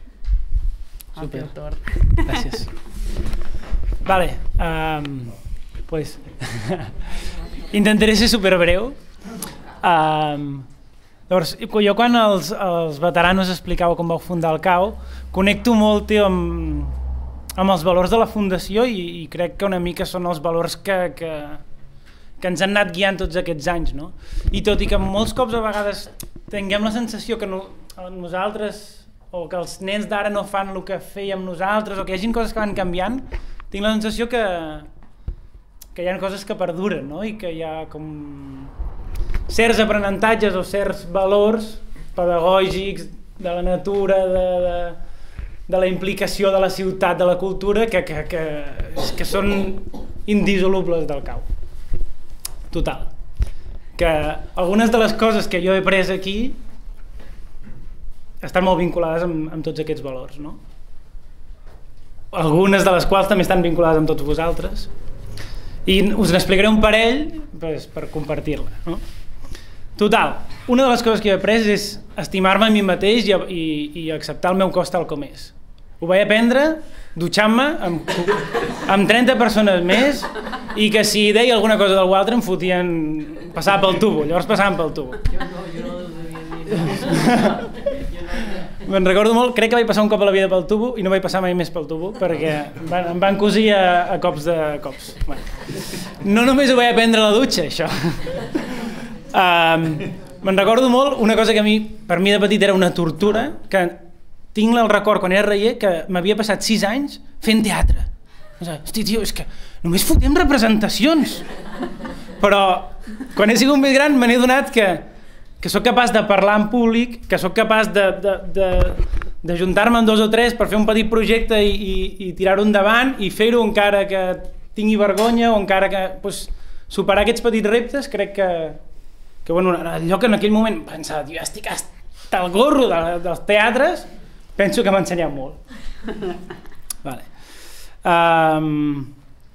Super. Gràcies. Vale, um, pues intentaré ser superbreu. Um, llavors, jo quan els, els veteranos explicàveu com vau fundar el cau, connecto molt, tio, amb amb els valors de la fundació i, i crec que una mica són els valors que, que, que ens han anat guiant tots aquests anys, no? I tot i que molts cops a vegades tinguem la sensació que no, nosaltres o que els nens d'ara no fan el que fèiem nosaltres o que hi hagin coses que van canviant, tinc la sensació que, que hi ha coses que perduren, no? I que hi ha com certs aprenentatges o certs valors pedagògics de la natura, de, de de la implicació de la ciutat, de la cultura, que, que, que, que són indissolubles del cau. Total. Que algunes de les coses que jo he après aquí estan molt vinculades amb, amb tots aquests valors, no? Algunes de les quals també estan vinculades amb tots vosaltres. I us n'explicaré un parell pues, per compartir-la, no? Total, una de les coses que he après és estimar-me a mi mateix i, i, i acceptar el meu cos tal com és. Ho vaig aprendre dutxant-me amb, amb trenta persones més i que si deia alguna cosa d'algú altre em fotien, passava pel tubo, llavors passaven pel tubo. Jo no, jo no ho devia dir. Me'n recordo molt, crec que vaig passar un cop a la vida pel tubo i no vaig passar mai més pel tubo perquè van, em van cosir a, a cops de cops. Bueno, no només ho vaig aprendre a la dutxa, això. Um, me'n recordo molt una cosa que a mi, per mi de petit era una tortura, que tinc el record quan era reier que m'havia passat sis anys fent teatre. O sigui, hosti, tio, és que només fotem representacions. Però quan he sigut més gran me n'he donat que que sóc capaç de parlar en públic, que sóc capaç de, de, de, de juntar-me amb dos o tres per fer un petit projecte i, i, i tirar-ho endavant i fer-ho encara que tingui vergonya o encara que pues, superar aquests petits reptes, crec que, que bueno, allò que en aquell moment pensava, tio, estic hasta el gorro de, dels teatres, penso que m'ha ensenyat molt. Vale. Um,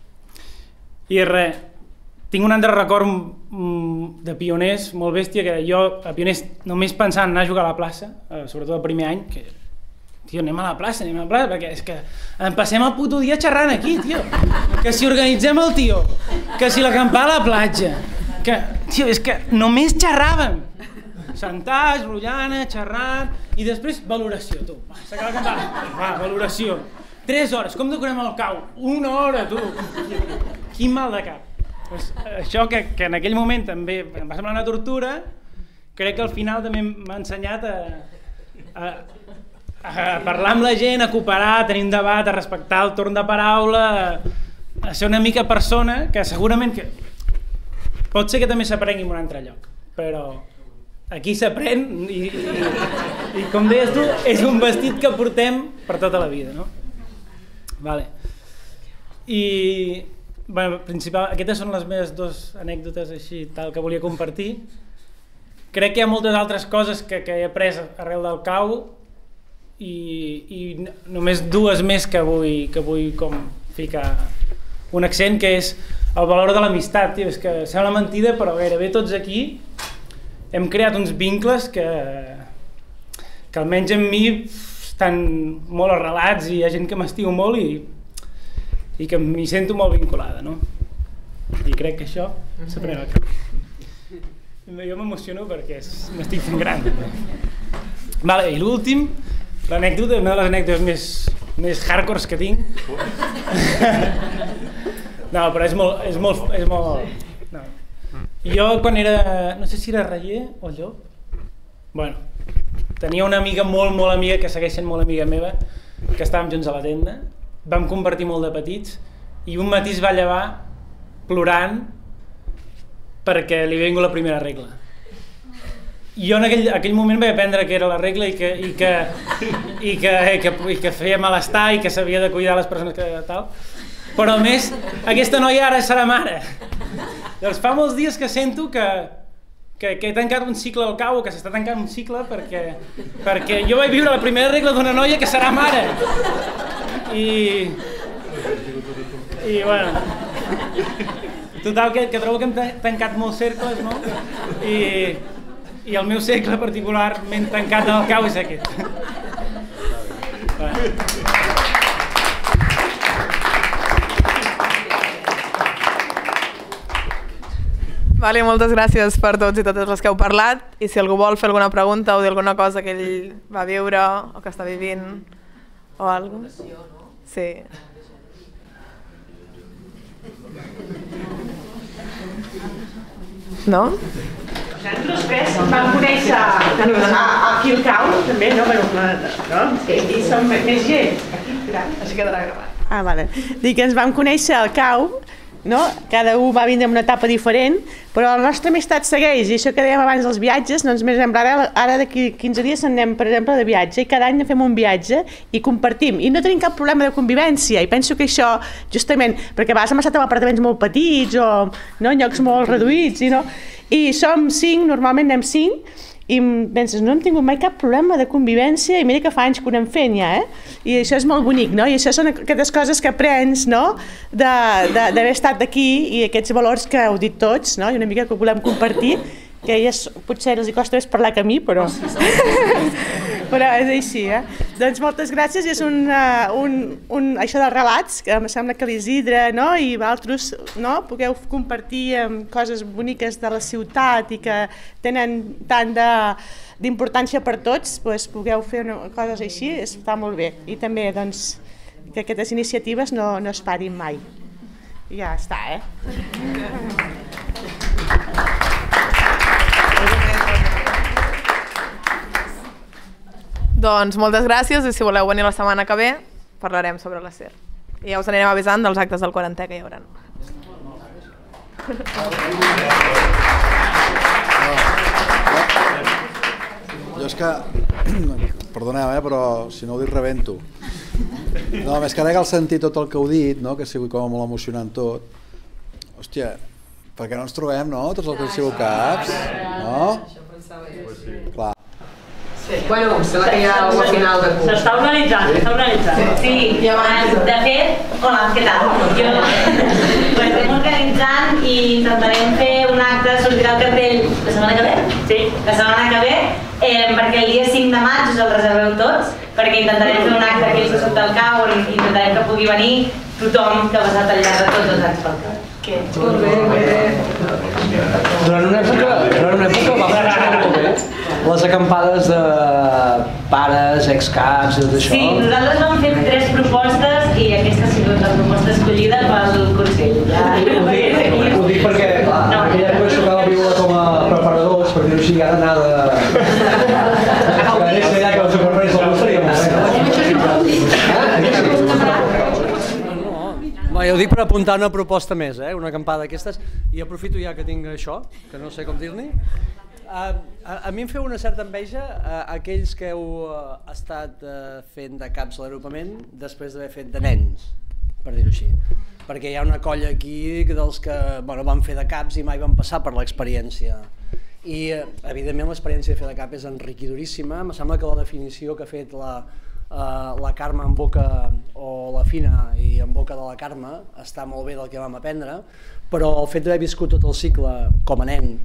I res, tinc un altre record de pioners molt bèstia, que jo a pioners només pensant anar a jugar a la plaça, sobretot el primer any, que tio, anem a la plaça, anem a la plaça, perquè és que em passem el puto dia xerrant aquí, tio. Que si organitzem el tio, que si l'acampada a la platja, que, tio, és que només xerràvem. Sentats, rotllana, xerrant, i després valoració, tu. S'acaba l'acampada, va, valoració. Tres hores, com decorem el cau? Una hora, tu. Quin mal de cap. Pues això que, que en aquell moment també em va semblar una tortura, crec que al final també m'ha ensenyat a, a, a parlar amb la gent, a cooperar, a tenir un debat, a respectar el torn de paraula, a, a ser una mica persona, que segurament que pot ser que també s'aprengui en un altre lloc, però aquí s'aprèn i, i, i com deies tu, és un vestit que portem per tota la vida, no? Vale. I bueno, principal, aquestes són les meves dues anècdotes així, tal, que volia compartir. Crec que hi ha moltes altres coses que, que he après arrel del cau i, i només dues més que vull, que vull com ficar un accent, que és el valor de l'amistat. És que sembla mentida, però gairebé tots aquí hem creat uns vincles que, que almenys en mi estan molt arrelats i hi ha gent que m'estimo molt i i que m'hi sento molt vinculada, no? I crec que això s'aprèn al cap. Jo m'emociono perquè m'estic fent gran. Vale, i l'últim, l'anècdota, una de les anècdotes més, més hardcores que tinc. No, però és molt... És molt, és molt no. Jo quan era... No sé si era reier o llop. Bueno, tenia una amiga molt, molt amiga, que segueix sent molt amiga meva, que estàvem junts a la tenda. Vam compartir molt de petits i un matí es va llevar plorant perquè li havia vingut la primera regla. I jo en aquell, aquell moment vaig aprendre que era la regla i que, i que, i que, i que, i que feia malestar i que s'havia de cuidar les persones que tal. Però a més, aquesta noia ara serà mare. Llavors fa molts dies que sento que, que, que he tancat un cicle al cau, que s'està tancant un cicle perquè, perquè jo vaig viure la primera regla d'una noia que serà mare. I, i bueno, total que, que trobo que hem tancat molts cercles, no? I, i el meu cercle particularment tancat al cau és aquest. Bueno.
Vale, moltes gràcies per tots i totes les que heu parlat, i si algú vol fer alguna pregunta o dir alguna cosa que ell va viure o que està vivint o alguna cosa. Sí. No?
Nosaltres tres vam conèixer aquí al cau, també, no? No? I som més gent.
Així quedarà gravat.
Ah, vale. Dic que ens vam conèixer al cau no? Cada un va vindre en una etapa diferent, però la nostra amistat segueix, i això que dèiem abans dels viatges, doncs més exemple, ara, ara d'aquí quinze dies anem, per exemple, de viatge, i cada any fem un viatge i compartim, i no tenim cap problema de convivència, i penso que això, justament, perquè a vegades hem estat en apartaments molt petits o no, en llocs molt reduïts, i, no? I som cinc, normalment anem cinc, i penses, no hem tingut mai cap problema de convivència i mira que fa anys que ho anem fent ja, eh? I això és molt bonic, no? I això són aquestes coses que aprens, no? D'haver estat aquí i aquests valors que heu dit tots, no? I una mica que volem compartir, que a elles potser els costa més parlar que a mi, però... però és així, eh? Doncs moltes gràcies, i és un, uh, un, un, això dels relats, que em sembla que l'Isidre, no? I vosaltres, no? Pugueu compartir um, coses boniques de la ciutat i que tenen tant d'importància per tots, doncs pugueu fer una, coses així, està molt bé. I també, doncs, que aquestes iniciatives no, no es parin mai. I ja està, eh?
Doncs moltes gràcies, i si voleu venir la setmana que ve parlarem sobre la S E R. I ja us anirem avisant dels actes del quarantè que hi haurà.
Jo és que, perdoneu, eh, però si no ho dic rebento. No, més que ara que al sentir tot el que heu dit, no, que ha sigut com molt emocionant tot, hòstia, per què no ens trobem, no, tots els que han sigut caps, no? Clar.
Bueno, sembla que hi ha una final de curs.
S'està organitzant, s'està organitzant. Sí, de fet, hola, què tal? Jo estem organitzant i intentarem fer un acte, sortirà el cartell la setmana que ve? Sí. La setmana que ve, eh, perquè el dia cinc de maig us el reserveu tots, perquè intentarem fer un acte aquells que sóc del cau, i intentarem que pugui venir tothom que ha passat al llarg de tots els anys pel cau.
Molt bé, molt bé. Durant una època, durant una època va funcionar molt bé les acampades de pares, excaps i tot això.
Sí, nosaltres vam fer tres propostes i aquesta ha sigut la proposta escollida pel Consell.
Ho dic perquè en aquella època ens tocava viure com a preparadors, per dir-ho així, ara anar de... Que és allà que els preparés el vostre i el jo ho dic per apuntar una proposta més, eh? Una acampada d'aquestes, i aprofito ja que tinc això, que no sé com dir-ne. A, a, a mi em feu una certa enveja a, a aquells que heu uh, estat uh, fent de caps a l'agrupament després d'haver fet de nens, per dir-ho així. Perquè hi ha una colla aquí dels que bueno, van fer de caps i mai van passar per l'experiència. I, evidentment, l'experiència de fer de cap és enriquidoríssima. Em sembla que la definició que ha fet la, uh, la Carme en boca, o la Fina i en boca de la Carme, està molt bé del que vam aprendre, però el fet d'haver viscut tot el cicle com a nen,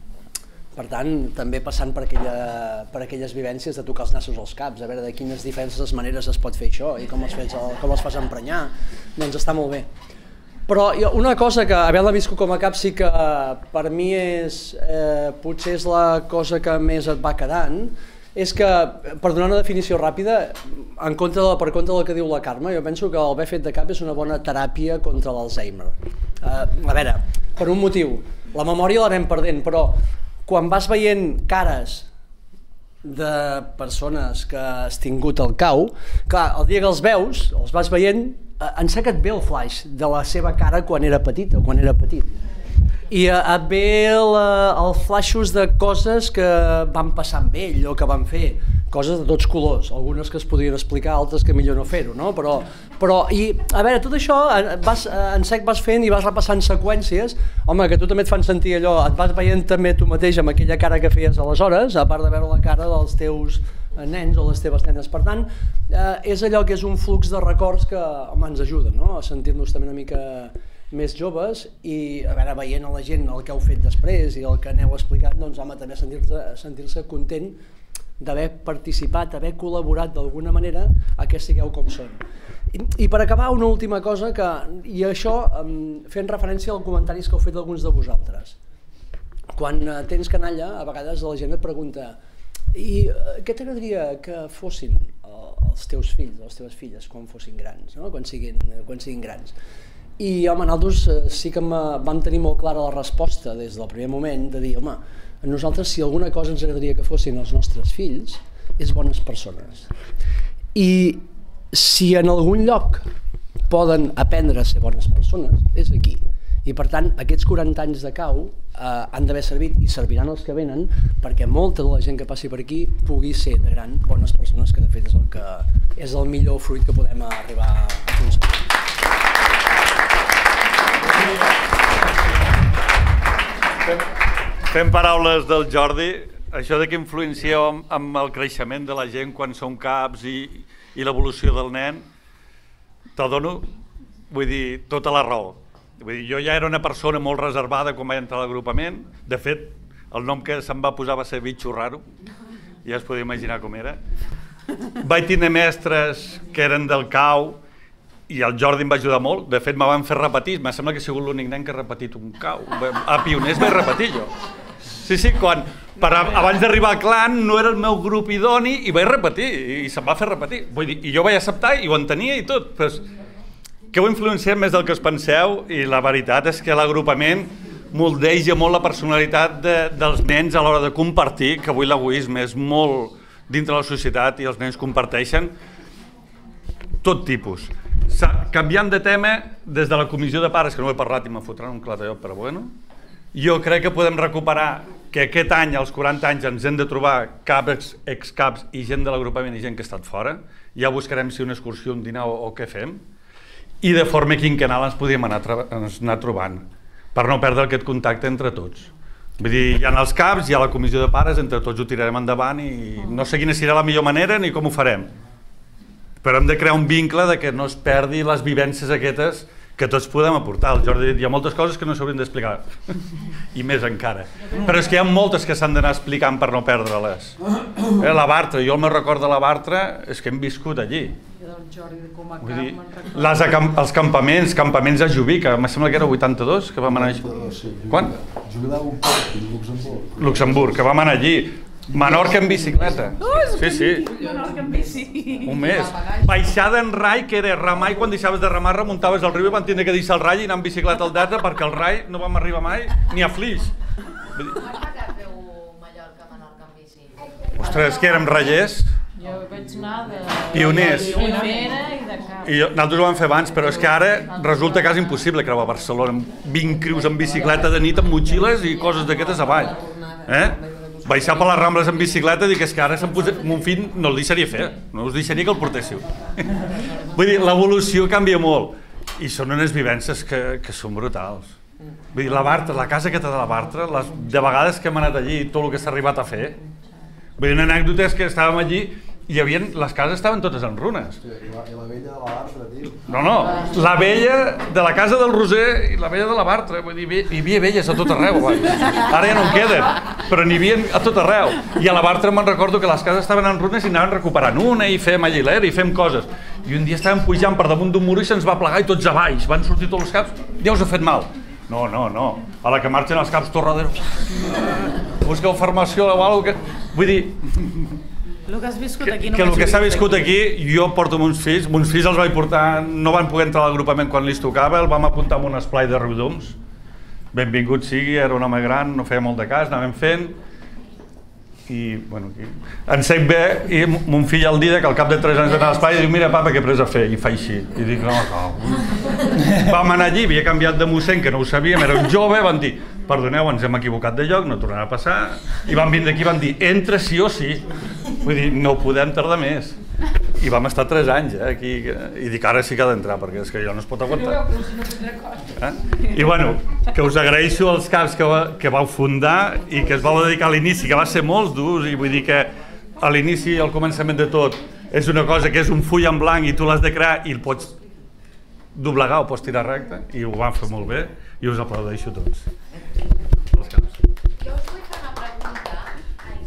per tant, també passant per, aquella, per aquelles vivències de tocar els nassos als caps, a veure de quines diferents maneres es pot fer això i com els, fes, com els fas emprenyar, doncs està molt bé. Però una cosa que, havent-la viscut com a cap, sí que per mi és, eh, potser és la cosa que més et va quedant, és que, per donar una definició ràpida, en contra de, per contra del que diu la Carme, jo penso que l'haver fet de cap és una bona teràpia contra l'Alzheimer. Eh, a veure, per un motiu, la memòria l'anem perdent, però quan vas veient cares de persones que has tingut al cau, clar, el dia que els veus, els vas veient, ençà que et ve el flash de la seva cara quan era petit o quan era petit. I et ve el, el flashos de coses que van passar amb ell o que van fer, coses de tots colors, algunes que es podrien explicar, altres que millor no fer-ho, no? Però, però, i a veure, tot això vas, en sec vas fent i vas repassant seqüències, home, que tu també et fan sentir allò, et vas veient també tu mateix amb aquella cara que feies aleshores, a part de veure la cara dels teus nens o les teves nenes. Per tant, eh, és allò que és un flux de records que, home, ens ajuda, no?, a sentir-nos també una mica més joves i, a veure, veient a la gent el que heu fet després i el que aneu explicat, doncs, home, també sentir-se sentir-se content d'haver participat, d'haver col·laborat d'alguna manera a que sigueu com són. I, I per acabar, una última cosa, que, i això fent referència als comentaris que heu fet alguns de vosaltres. Quan tens canalla, a vegades la gent et pregunta i què t'agradaria que fossin els teus fills, les teves filles, quan fossin grans, no? quan, siguin, quan siguin grans. I, home, nosaltres sí que vam tenir molt clara la resposta des del primer moment de dir, home, a nosaltres si alguna cosa ens agradaria que fossin els nostres fills és bones persones. I si en algun lloc poden aprendre a ser bones persones és aquí. I per tant, aquests quaranta anys de cau han d'haver servit i serviran els que venen perquè molta de la gent que passi per aquí pugui ser de gran bones persones, que de fet és el que és el millor fruit que podem arribar a aconseguir.
Fem paraules del Jordi, això de que influencieu amb el creixement de la gent quan són caps i, i l'evolució del nen, te'l dono, vull dir, tota la raó. Vull dir, jo ja era una persona molt reservada quan vaig entrar a l'agrupament. De fet, el nom que se'm va posar va ser Bitxo Raro, ja es podeu imaginar com era. Vaig tenir mestres que eren del cau i el Jordi em va ajudar molt. De fet, me van fer repetir, em sembla que he sigut l'únic nen que ha repetit un cau. A Pioners vaig repetir jo. Sí, sí, quan, per, abans d'arribar al clan no era el meu grup idoni i vaig repetir, i se'm va fer repetir. Vull dir, i jo vaig acceptar i ho entenia i tot, però que ho influenciem més del que us penseu, i la veritat és que l'agrupament moldeja molt la personalitat de, dels nens a l'hora de compartir, que avui l'egoisme és molt dintre la societat i els nens comparteixen tot tipus. Canviant de tema, des de la comissió de pares, que no he parlat i m'ha fotran un clatallot, però bueno, jo crec que podem recuperar que aquest any, als quaranta anys, ens hem de trobar caps, excaps i gent de l'agrupament i gent que ha estat fora. Ja buscarem si una excursió, un dinar o, o què fem. I de forma quinquenal ens podíem anar, anar trobant, per no perdre aquest contacte entre tots. Vull dir, hi ha els caps, hi ha la comissió de pares, entre tots ho tirarem endavant i no sé quina serà la millor manera ni com ho farem. Però hem de crear un vincle de que no es perdi les vivències aquestes que tots podem aportar. El Jordi ha dit, hi ha moltes coses que no s'haurien d'explicar, i més encara. Però és que hi ha moltes que s'han d'anar explicant per no perdre-les. La Bartra, jo el meu record de la Bartra és que hem viscut allí. Vull dir, les, els campaments, campaments a Jubica, em sembla que era vuitanta-dos, que vam anar allí. Quan? Luxemburg. Luxemburg, que vam anar allí. Menorca en bicicleta. Sí, sí.
Menorca en bici.
Un mes. Baixada en rai, que era remar, i quan deixaves de remar remuntaves al riu i van tindre que deixar el rai i anar en bicicleta al Data perquè el rai no vam arribar mai ni a Flix. Ostres, que érem rallers.
Jo vaig anar de...
Pioners.
De primera i de cap.
I nosaltres ho vam fer abans, però és que ara resulta quasi impossible creuar Barcelona amb vint crius en bicicleta de nit amb motxilles i coses d'aquestes avall. Eh? Baixar per les Rambles en bicicleta, dic, és que ara mon fill no el deixaria fer, no us deixaria que el portéssiu. Vull dir, l'evolució canvia molt i són unes vivències que, que són brutals. Vull dir, la Bartra, la casa aquesta de la Bartra, les, de vegades que hem anat allí i tot el que s'ha arribat a fer, vull dir, una anècdota és que estàvem allí i hi havia, les cases estaven totes en runes.
I la, i la vella de la Bartra, tio.
No, no, la vella de la casa del Roser i la vella de la Bartra, vull dir, hi havia velles a tot arreu, vai. Ara ja no en queden, però n'hi havia a tot arreu. I a la Bartra me'n recordo que les cases estaven en runes i anaven recuperant una i fem allilera i fem coses. I un dia estàvem pujant per damunt d'un mur i se'ns va plegar i tots a baix, van sortir tots els caps, ja us ha fet mal. No, no, no, a la que marxen els caps torradero, busqueu formació, o que... Vull dir...
El que has viscut aquí
no que el que s'ha viscut aquí, jo porto uns fills, uns fills els vaig portar, no van poder entrar a l'agrupament quan li tocava, el vam apuntar amb un esplai de Riudoms. Benvingut sigui, era un home gran, no feia molt de cas, anàvem fent. I, bueno, en sec bé, i mon fill el dia que al cap de tres anys d'anar a l'esplai diu, mira papa, què he pres a fer? I fa així. I dic, no, no. Vam anar allí, havia canviat de mossèn, que no ho sabíem, era un jove, van dir, perdoneu, ens hem equivocat de lloc, no tornarà a passar. I van vindre aquí i van dir, entra sí o sí. Vull dir, no podem tardar més. I vam estar tres anys, eh, aquí, i dic, ara sí que ha d'entrar, perquè és que allò no es pot aguantar. Eh? I bueno, que us agraeixo els caps que, va, que vau fundar i que es vau dedicar a l'inici, que va ser molts durs, i vull dir que a l'inici, al començament de tot, és una cosa que és un full en blanc i tu l'has de crear i el pots doblegar o pots tirar recte, i ho van fer molt bé, i us aplaudeixo tots. Els caps.
Jo us vull fer una pregunta. Ai,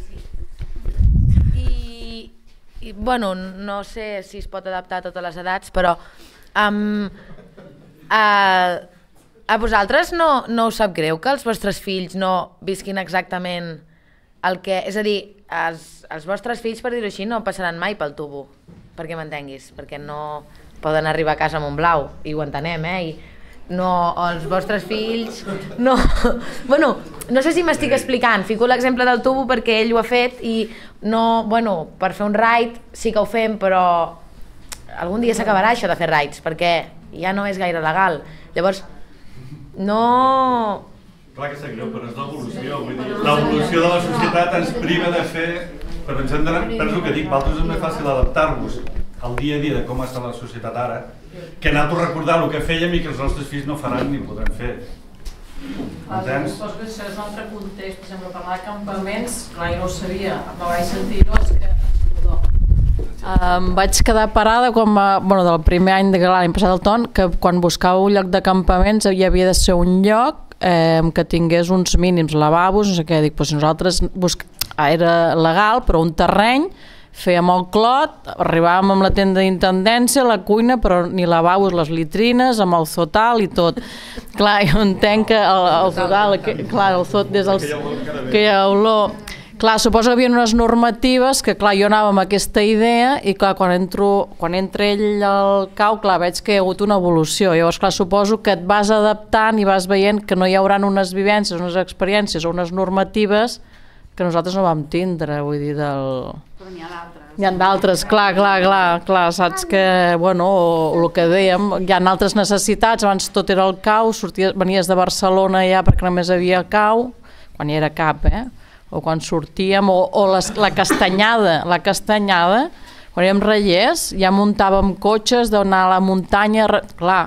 sí. I, i, bueno, no sé si es pot adaptar a totes les edats, però um, a, a vosaltres no, no us sap greu que els vostres fills no visquin exactament el que... És a dir, els, els vostres fills, per dir-ho així, no passaran mai pel tubo, perquè m'entenguis, perquè no poden arribar a casa amb un blau, i ho entenem, eh? I no, els vostres fills... No, bueno, no sé si m'estic explicant, fico l'exemple del tubo perquè ell ho ha fet i no, bueno, per fer un ride sí que ho fem, però algun dia s'acabarà això de fer rides, perquè ja no és gaire legal. Llavors, no...
Clar que sap greu, però és l'evolució. L'evolució de la societat ens priva de fer... Però ens hem d'anar... Però és el que dic, vosaltres és més fàcil adaptar-vos al dia a dia de com està la societat ara que anar-ho a recordar el que fèiem i que els nostres fills no faran ni podran fer. Entens?
Suposo que això és un altre context, per exemple, parlar de campaments, clar, jo no ho sabia, me vaig sentir-ho, és que... Em vaig quedar parada quan va, bueno, del primer any de l'any passat al Ton, que quan buscava un lloc de campaments hi havia de ser un lloc eh, que tingués uns mínims lavabos, no sé què, dic, doncs si nosaltres busc... era legal, però un terreny, fèiem el clot, arribàvem amb la tenda d'intendència, la cuina, però ni lavabos, les litrines, amb el zotal i tot. Clar, jo entenc que el, el zotal, que, clar, el zot des del... que hi ha olor... Clar, suposo que hi havia unes normatives que, clar, jo anava amb aquesta idea i, clar, quan entro, quan entra ell al cau, clar, veig que hi ha hagut una evolució. Llavors, clar, suposo que et vas adaptant i vas veient que no hi haurà unes vivències, unes experiències o unes normatives que nosaltres no vam tindre, vull dir, del...
Però n'hi ha d'altres.
Hi ha d'altres, clar, clar, clar, clar, saps que, bueno, el que dèiem, hi ha altres necessitats, abans tot era el cau, sorties, venies de Barcelona ja perquè només havia cau, quan hi era cap, eh? O quan sortíem, o, o les, la castanyada, la castanyada, quan érem reiers, ja muntàvem cotxes d'anar a la muntanya, clar,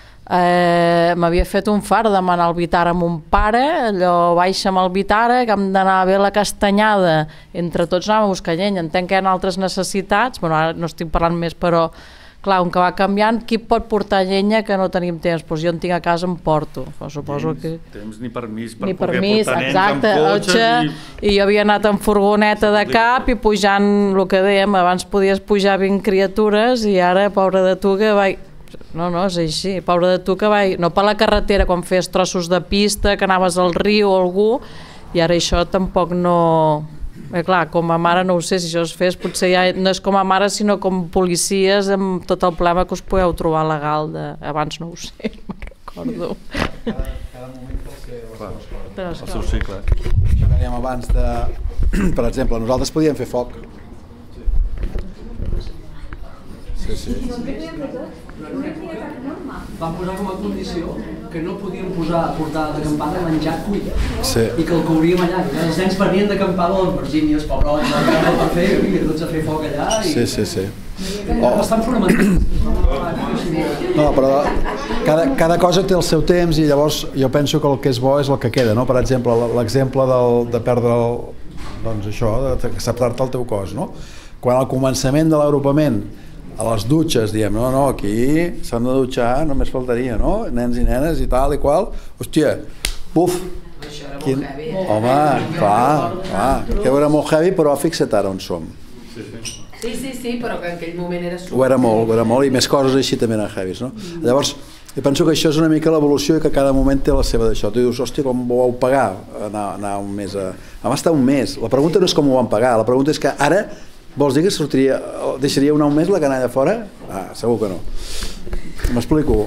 Eh, m'havia fet un far demanar el Vitara a mon pare, allò baixa amb el Vitara, que hem d'anar a ver la castanyada, entre tots anàvem a buscar llenya, entenc que hi ha altres necessitats, bueno, ara no estic parlant més, però clar, un que va canviant, qui pot portar llenya que no tenim temps? Doncs jo en tinc a casa, em porto, però suposo que...
Temps ni permís per
ni
poder
permís,
portar nens
exacte,
amb cotxes
i...
i...
i jo havia anat en furgoneta de cap i pujant, el que dèiem, abans podies pujar vint criatures i ara, pobra de tu, que vaig... No, no, és així, pobra de tu que vaig... No per la carretera, quan feies trossos de pista, que anaves al riu o algú, i ara això tampoc no... Eh, clar, com a mare no ho sé, si això es fes, potser ja no és com a mare, sinó com policies, amb tot el problema que us podeu trobar legal de... Abans no ho sé, no me'n recordo.
Cada, cada moment té el seu,
el seu cicle.
Això que dèiem abans de... Per exemple, nosaltres podíem fer foc. Sí, sí.
Vam posar com a condició que no podíem posar portar d'acampada menjar cuit
sí.
I que el cobríem allà. I els nens venien d'acampar a les Virgínies, pobrots, per fer, i tots a fer foc allà. I...
Sí, sí, sí.
Oh. Bastant fonamental.
No, però cada, cada cosa té el seu temps i llavors jo penso que el que és bo és el que queda, no? Per exemple, l'exemple del, de perdre el, doncs això, d'acceptar-te el teu cos, no? Quan al començament de l'agrupament a les dutxes diem, no, no, aquí s'han de dutxar, només faltaria, no? Nens i nenes i tal i qual, hòstia, buf! Quin... Home, clar, clar, que era molt heavy, però fixa't ara on som.
Sí, sí, sí, però que en aquell moment era super...
Ho era molt, ho era molt, i més coses així també eren heavies, no? Llavors, jo penso que això és una mica l'evolució i que cada moment té la seva d'això. Tu dius, hòstia, com ho vau pagar anar, anar un mes a... Vam estar un mes. La pregunta no és com ho vam pagar, la pregunta és que ara vols dir que sortiria, deixaria anar un mes la canalla fora? Ah, segur que no. M'explico.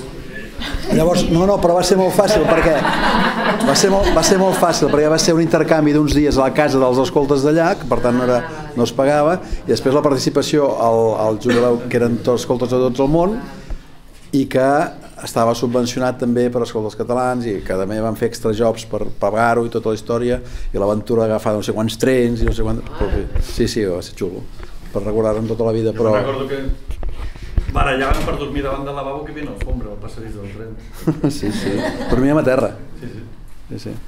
Llavors, no, no, però va ser molt fàcil perquè va ser molt, va ser molt fàcil perquè va ser un intercanvi d'uns dies a la casa dels escoltes d'allà, que per tant no, era, no es pagava, i després la participació al, al jubileu, que eren tots escoltes de tot el món, i que estava subvencionat també per escoltes catalans i que també van fer extra jobs per pagar-ho i tota la història, i l'aventura d'agafar no sé quants trens i no sé quants... Sí, sí, va ser xulo, per recordar-ho tota la vida, però...
Jo recordo que barallaven per dormir davant del lavabo que hi havia alfombra al passadís del tren.
Sí, sí, dormíem a terra.
Sí, sí.
Sí, sí.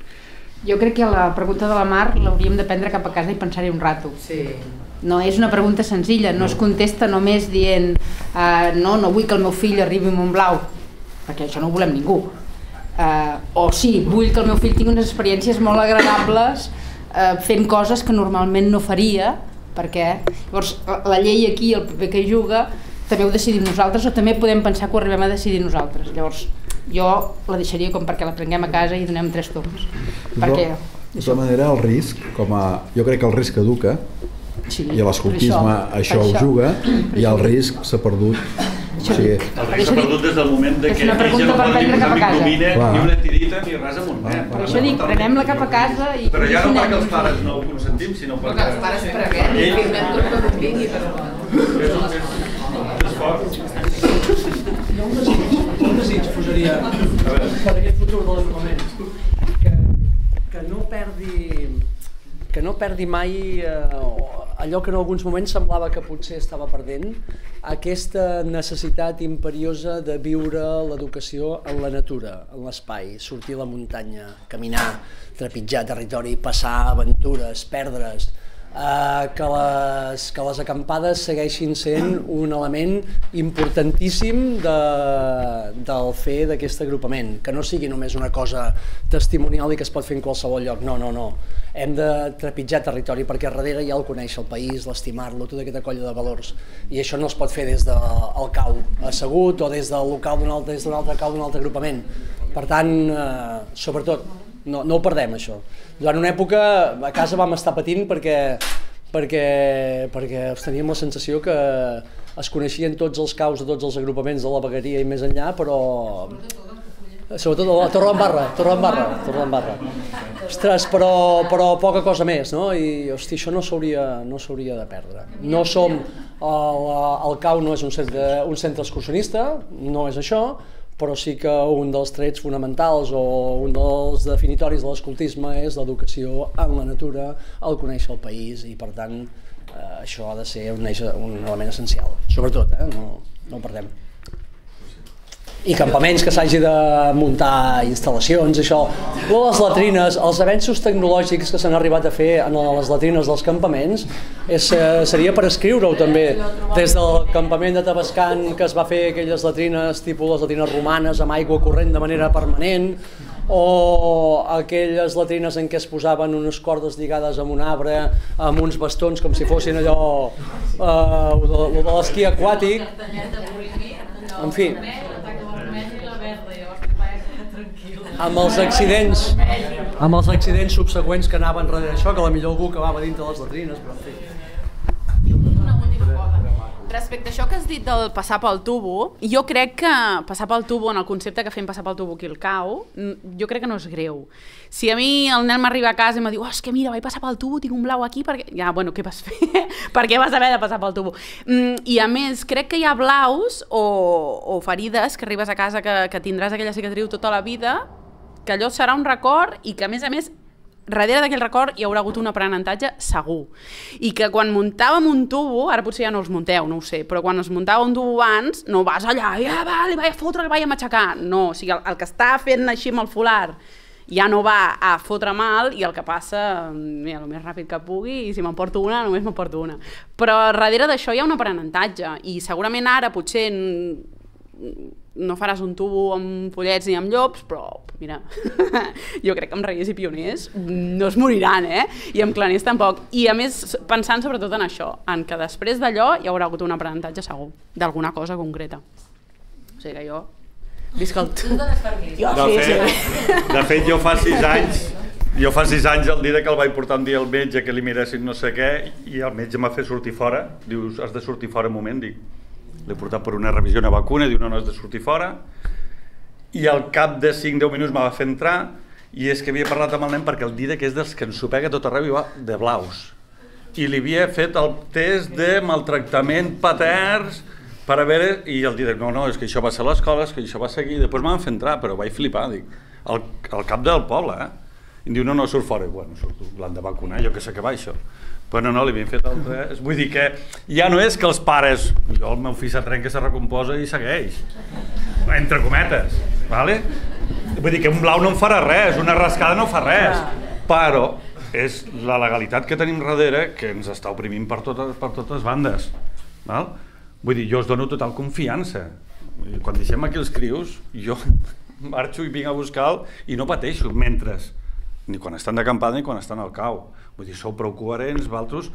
Jo crec que la pregunta de la Mar l'hauríem de prendre cap a casa i pensar-hi un rato.
Sí.
No és una pregunta senzilla, no es contesta només dient uh, no, no vull que el meu fill arribi a Montblau, perquè això no ho volem ningú. Uh, o sí, vull que el meu fill tingui unes experiències molt agradables uh, fent coses que normalment no faria, perquè llavors la llei aquí, el paper que hi juga, també ho decidim nosaltres o també podem pensar que ho arribem a decidir nosaltres. Llavors jo la deixaria com perquè la prenguem a casa i donem tres torns. Perquè,
de tota manera, el risc, com a, jo crec que el risc educa, sí, i l'escoltisme això, això ho juga, i el risc s'ha perdut. O sigui,
el risc s'ha perdut des del moment de que ella no pot ni posar micromina, ni una tirita, ni res amb un nen.
Per això dic, prenem-la cap a casa i...
Però ja no perquè els pares no ho consentim, sinó perquè...
Perquè els pares preguem i firmem tot que no vingui, però...
És fort.
Hi ha un desig, un desig, voldria, per aquest futur de l'agrupament, que, que no perdi que no perdi mai eh, allò que en alguns moments semblava que potser estava perdent, aquesta necessitat imperiosa de viure l'educació en la natura, en l'espai, sortir a la muntanya, caminar, trepitjar territori, passar aventures, perdre's, eh, que, les, que les acampades segueixin sent un element importantíssim de, del fer d'aquest agrupament, que no sigui només una cosa testimonial i que es pot fer en qualsevol lloc, no, no, no. Hem de trepitjar territori perquè darrere ja el conèixer, el país, l'estimar-lo, tota aquesta colla de valors. I això no es pot fer des del cau assegut o des del local d'un altre, des d'un altre cau d'un altre agrupament. Per tant, eh, sobretot, no, no ho perdem això. Durant una època a casa vam estar patint perquè, perquè, perquè teníem la sensació que es coneixien tots els caus de tots els agrupaments de la vegueria i més enllà, però... Sobretot a Torredembarra, Torredembarra, Torredembarra. Ostres, però, però poca cosa més, no? I, hosti, això no s'hauria no s'hauria de perdre. No som... El, el cau no és un centre, un centre excursionista, no és això, però sí que un dels trets fonamentals o un dels definitoris de l'escoltisme és l'educació en la natura, el conèixer el país, i per tant eh, això ha de ser un, un element essencial. Sobretot, eh? no, no ho perdem. I campaments que s'hagi de muntar instal·lacions, això. Les latrines, els avenços tecnològics que s'han arribat a fer en les latrines dels campaments és, seria per escriure-ho també. Des del campament de Tavascan, que es va fer aquelles latrines tipus les latrines romanes amb aigua corrent de manera permanent, o aquelles latrines en què es posaven unes cordes lligades amb un arbre, amb uns bastons com si fossin allò eh, de l'esquí aquàtic. En fi, amb els accidents amb els accidents subsegüents que anaven darrere això, que potser algú acabava dintre les latrines, però en fi.
Respecte a això que has dit del passar pel tubo, jo crec que passar pel tubo, en el concepte que fem passar pel tubo aquí al cau, jo crec que no és greu. Si a mi el nen m'arriba a casa i em diu, oh, és que mira, vaig passar pel tubo, tinc un blau aquí, perquè... ja, bueno, què vas fer? Per què vas haver de passar pel tubo? I a més, crec que hi ha blaus o, o ferides que arribes a casa que, que tindràs aquella cicatriu tota la vida, que allò serà un record i que, a més a més, darrere d'aquell record hi haurà hagut un aprenentatge segur. I que quan muntàvem un tubo, ara potser ja no els munteu, no ho sé, però quan es muntava un tubo abans, no vas allà, ja va, li vaig a fotre, li vaig a matxacar. No, o sigui, el, el que està fent així amb el folar ja no va a fotre mal i el que passa, mira, el més ràpid que pugui, i si m'emporto una, només m'emporto una. Però darrere d'això hi ha un aprenentatge i segurament ara potser no faràs un tubo amb pollets ni amb llops, però mira, jo crec que amb reiers i pioners no es moriran, eh? I amb claners tampoc. I a més, pensant sobretot en això, en que després d'allò hi haurà hagut un aprenentatge segur, d'alguna cosa concreta. O sigui que jo visc el...
De fet, de fet jo fa sis anys, jo fa sis anys el dia que el vaig portar un dia al metge que li miressin no sé què i el metge m'ha fet sortir fora, diu, has de sortir fora un moment, dic, l'he portat per una revisió, una vacuna, diu, no, no has de sortir fora. I al cap de cinc deu minuts m'ha va fer entrar i és que havia parlat amb el nen perquè el Didac és dels que ens sopega tot arreu i va de blaus. I li havia fet el test de maltractament paterns per a veure... I el Didac, no, no, és que això va ser a l'escola, és que això va seguir... Després m'han fet entrar, però vaig flipar, dic, al, al cap del poble, eh? I em diu, no, no, surt fora. I bueno, surto, l'han de vacunar, jo que sé que va això. Però no, no, li havien fet el test. Vull dir que ja no és que els pares... Jo, el meu fill se trenca, se recomposa i segueix. Entre cometes, vale? Vull dir que un blau no em farà res, una rascada no fa res. Però és la legalitat que tenim darrere que ens està oprimint per totes, per totes bandes. Val? Vull dir, jo us dono total confiança. Quan deixem aquí els crios, jo marxo i vinc a buscar-lo i no pateixo, mentre... ni quan estan d'acampada ni quan estan al cau. Vull dir, sou prou coherents, vosaltres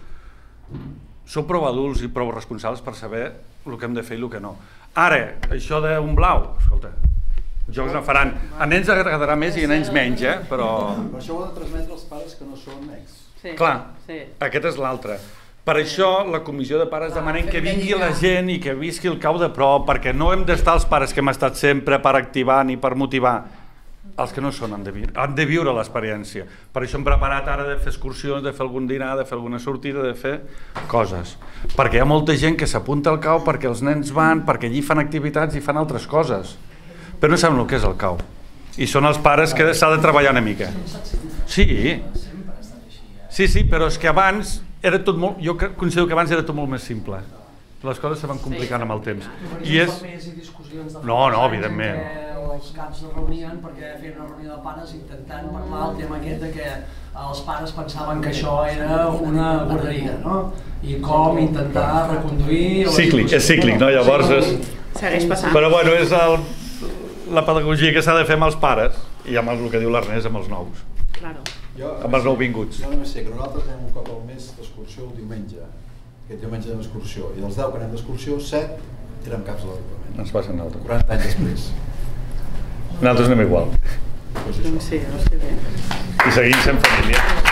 sou prou adults i prou responsables per saber el que hem de fer i el que no. Ara, això d'un blau, escolta, els jocs no faran. A nens agradarà més i a nens menys, eh? Però...
Per això ho ha de transmetre als pares que no són ex.
Sí.
Clar,
sí.
Aquest és l'altre. Per això la comissió de pares demanen que vingui la gent i que visqui el cau de prop, perquè no hem d'estar els pares que hem estat sempre per activar ni per motivar. Els que no són han de, vi han de viure l'experiència. Per això hem preparat ara de fer excursions, de fer algun dinar, de fer alguna sortida, de fer coses. Perquè hi ha molta gent que s'apunta al cau perquè els nens van, perquè allí fan activitats i fan altres coses. però no saben el que és el cau. I són els pares que s'ha de treballar una mica. Sí, sí, sí, però és que abans era tot molt, jo considero que abans era tot molt més simple. Les coses se van complicant amb el temps. I és... No, no, evidentment.
Els caps es reunien perquè feien una reunió de pares intentant parlar el tema aquest de que els pares pensaven que això era una guarderia, no? I com intentar reconduir...
Cíclic, és cíclic, no? Llavors és...
Segueix passant.
Però bueno, és el, la pedagogia que s'ha de fer amb els pares i amb el que diu l'Ernest, amb els nous.
Claro.
Amb els nouvinguts.
Jo només sé que nosaltres anem un cop al mes d'excursió el diumenge. Aquest diumenge anem d'excursió. I dels deu que anem d'excursió, set tirem caps a l'agrupament.
Ens passa a nosaltres.
quaranta anys després.
Nosaltres anem igual.
Doncs sí, no sé bé.
I seguim sent família.